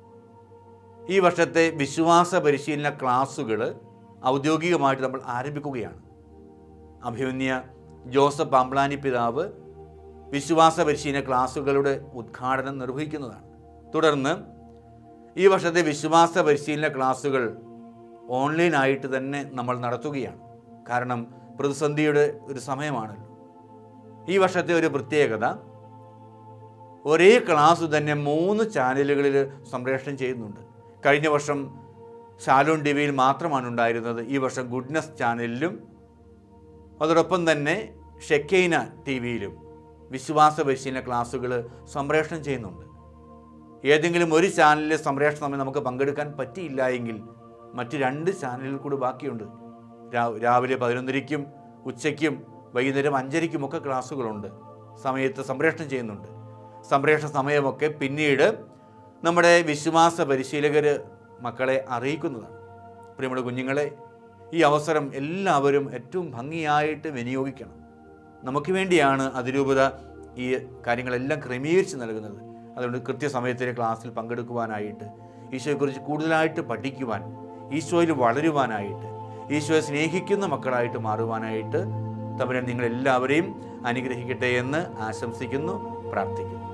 ഈ വർഷത്തെ വിശ്വാസ പരിശീലന ക്ലാസ്സുകൾ ഔദ്യോഗികമായിട്ട് നമ്മൾ ആരംഭിക്കുകയാണ്. അഭിമന്യ ജോസഫ് പാമ്പ്ലാനി പിതാവ് വിശ്വാസ പരിശീലന ക്ലാസ്സുകളുടെ ഉദ്ഘാടനം നിർവഹിക്കുന്നതാണ്. തുടർന്ന് ഈ വർഷത്തെ വിശ്വാസ പരിശീലന ക്ലാസ്സുകൾ ഓൺലൈനായിട്ട് തന്നെ നമ്മൾ നടത്തുകയാണ്. കാരണം പ്രതിസന്ധിയുടെ ഒരു സമയമാണല്ലോ. ഈ വർഷത്തെ ഒരു പ്രത്യേകത, ഒരേ ക്ലാസ് തന്നെ മൂന്ന് ചാനലുകളിൽ സംപ്രേഷണം ചെയ്യുന്നുണ്ട്. കഴിഞ്ഞ വർഷം ശാലോൺ ടി വിയിൽ മാത്രമാണ് ഉണ്ടായിരുന്നത്. ഈ വർഷം ഗുഡ്നസ് ചാനലിലും അതോടൊപ്പം തന്നെ ഷെക്കൈന ടി വിയിലും വിശ്വാസ പരിശീലന ക്ലാസ്സുകൾ സംപ്രേഷണം ചെയ്യുന്നുണ്ട്. ഏതെങ്കിലും ഒരു ചാനലിലെ സംപ്രേഷണ സമയം നമുക്ക് പങ്കെടുക്കാൻ പറ്റിയില്ല എങ്കിൽ മറ്റ് രണ്ട് ചാനലുകൾ കൂടി ബാക്കിയുണ്ട്. രാവിലെ പതിനൊന്നരയ്ക്കും ഉച്ചയ്ക്കും വൈകുന്നേരം അഞ്ചരയ്ക്കുമൊക്കെ ക്ലാസ്സുകളുണ്ട്. സമയത്ത് സംപ്രേഷണം ചെയ്യുന്നുണ്ട്. സംപ്രേഷണ സമയമൊക്കെ പിന്നീട് നമ്മുടെ വിശ്വാസ പരിശീലകർ മക്കളെ അറിയിക്കുന്നതാണ്. പ്രിയമുള്ള കുഞ്ഞുങ്ങളെ, ഈ അവസരം എല്ലാവരും ഏറ്റവും ഭംഗിയായിട്ട് വിനിയോഗിക്കണം. നമുക്ക് വേണ്ടിയാണ് അതിരൂപത ഈ കാര്യങ്ങളെല്ലാം ക്രമീകരിച്ച് നൽകുന്നത്. അതുകൊണ്ട് കൃത്യസമയത്തിലെ ക്ലാസ്സിൽ പങ്കെടുക്കുവാനായിട്ട്, ഈശോയെക്കുറിച്ച് കൂടുതലായിട്ട് പഠിക്കുവാൻ, ഈശോയിൽ വളരുവാനായിട്ട്, ഈശോയെ സ്നേഹിക്കുന്ന മക്കളായിട്ട് മാറുവാനായിട്ട് തമ്പുരാൻ നിങ്ങളെല്ലാവരെയും അനുഗ്രഹിക്കട്ടെ എന്ന് ആശംസിക്കുന്നു, പ്രാർത്ഥിക്കുന്നു.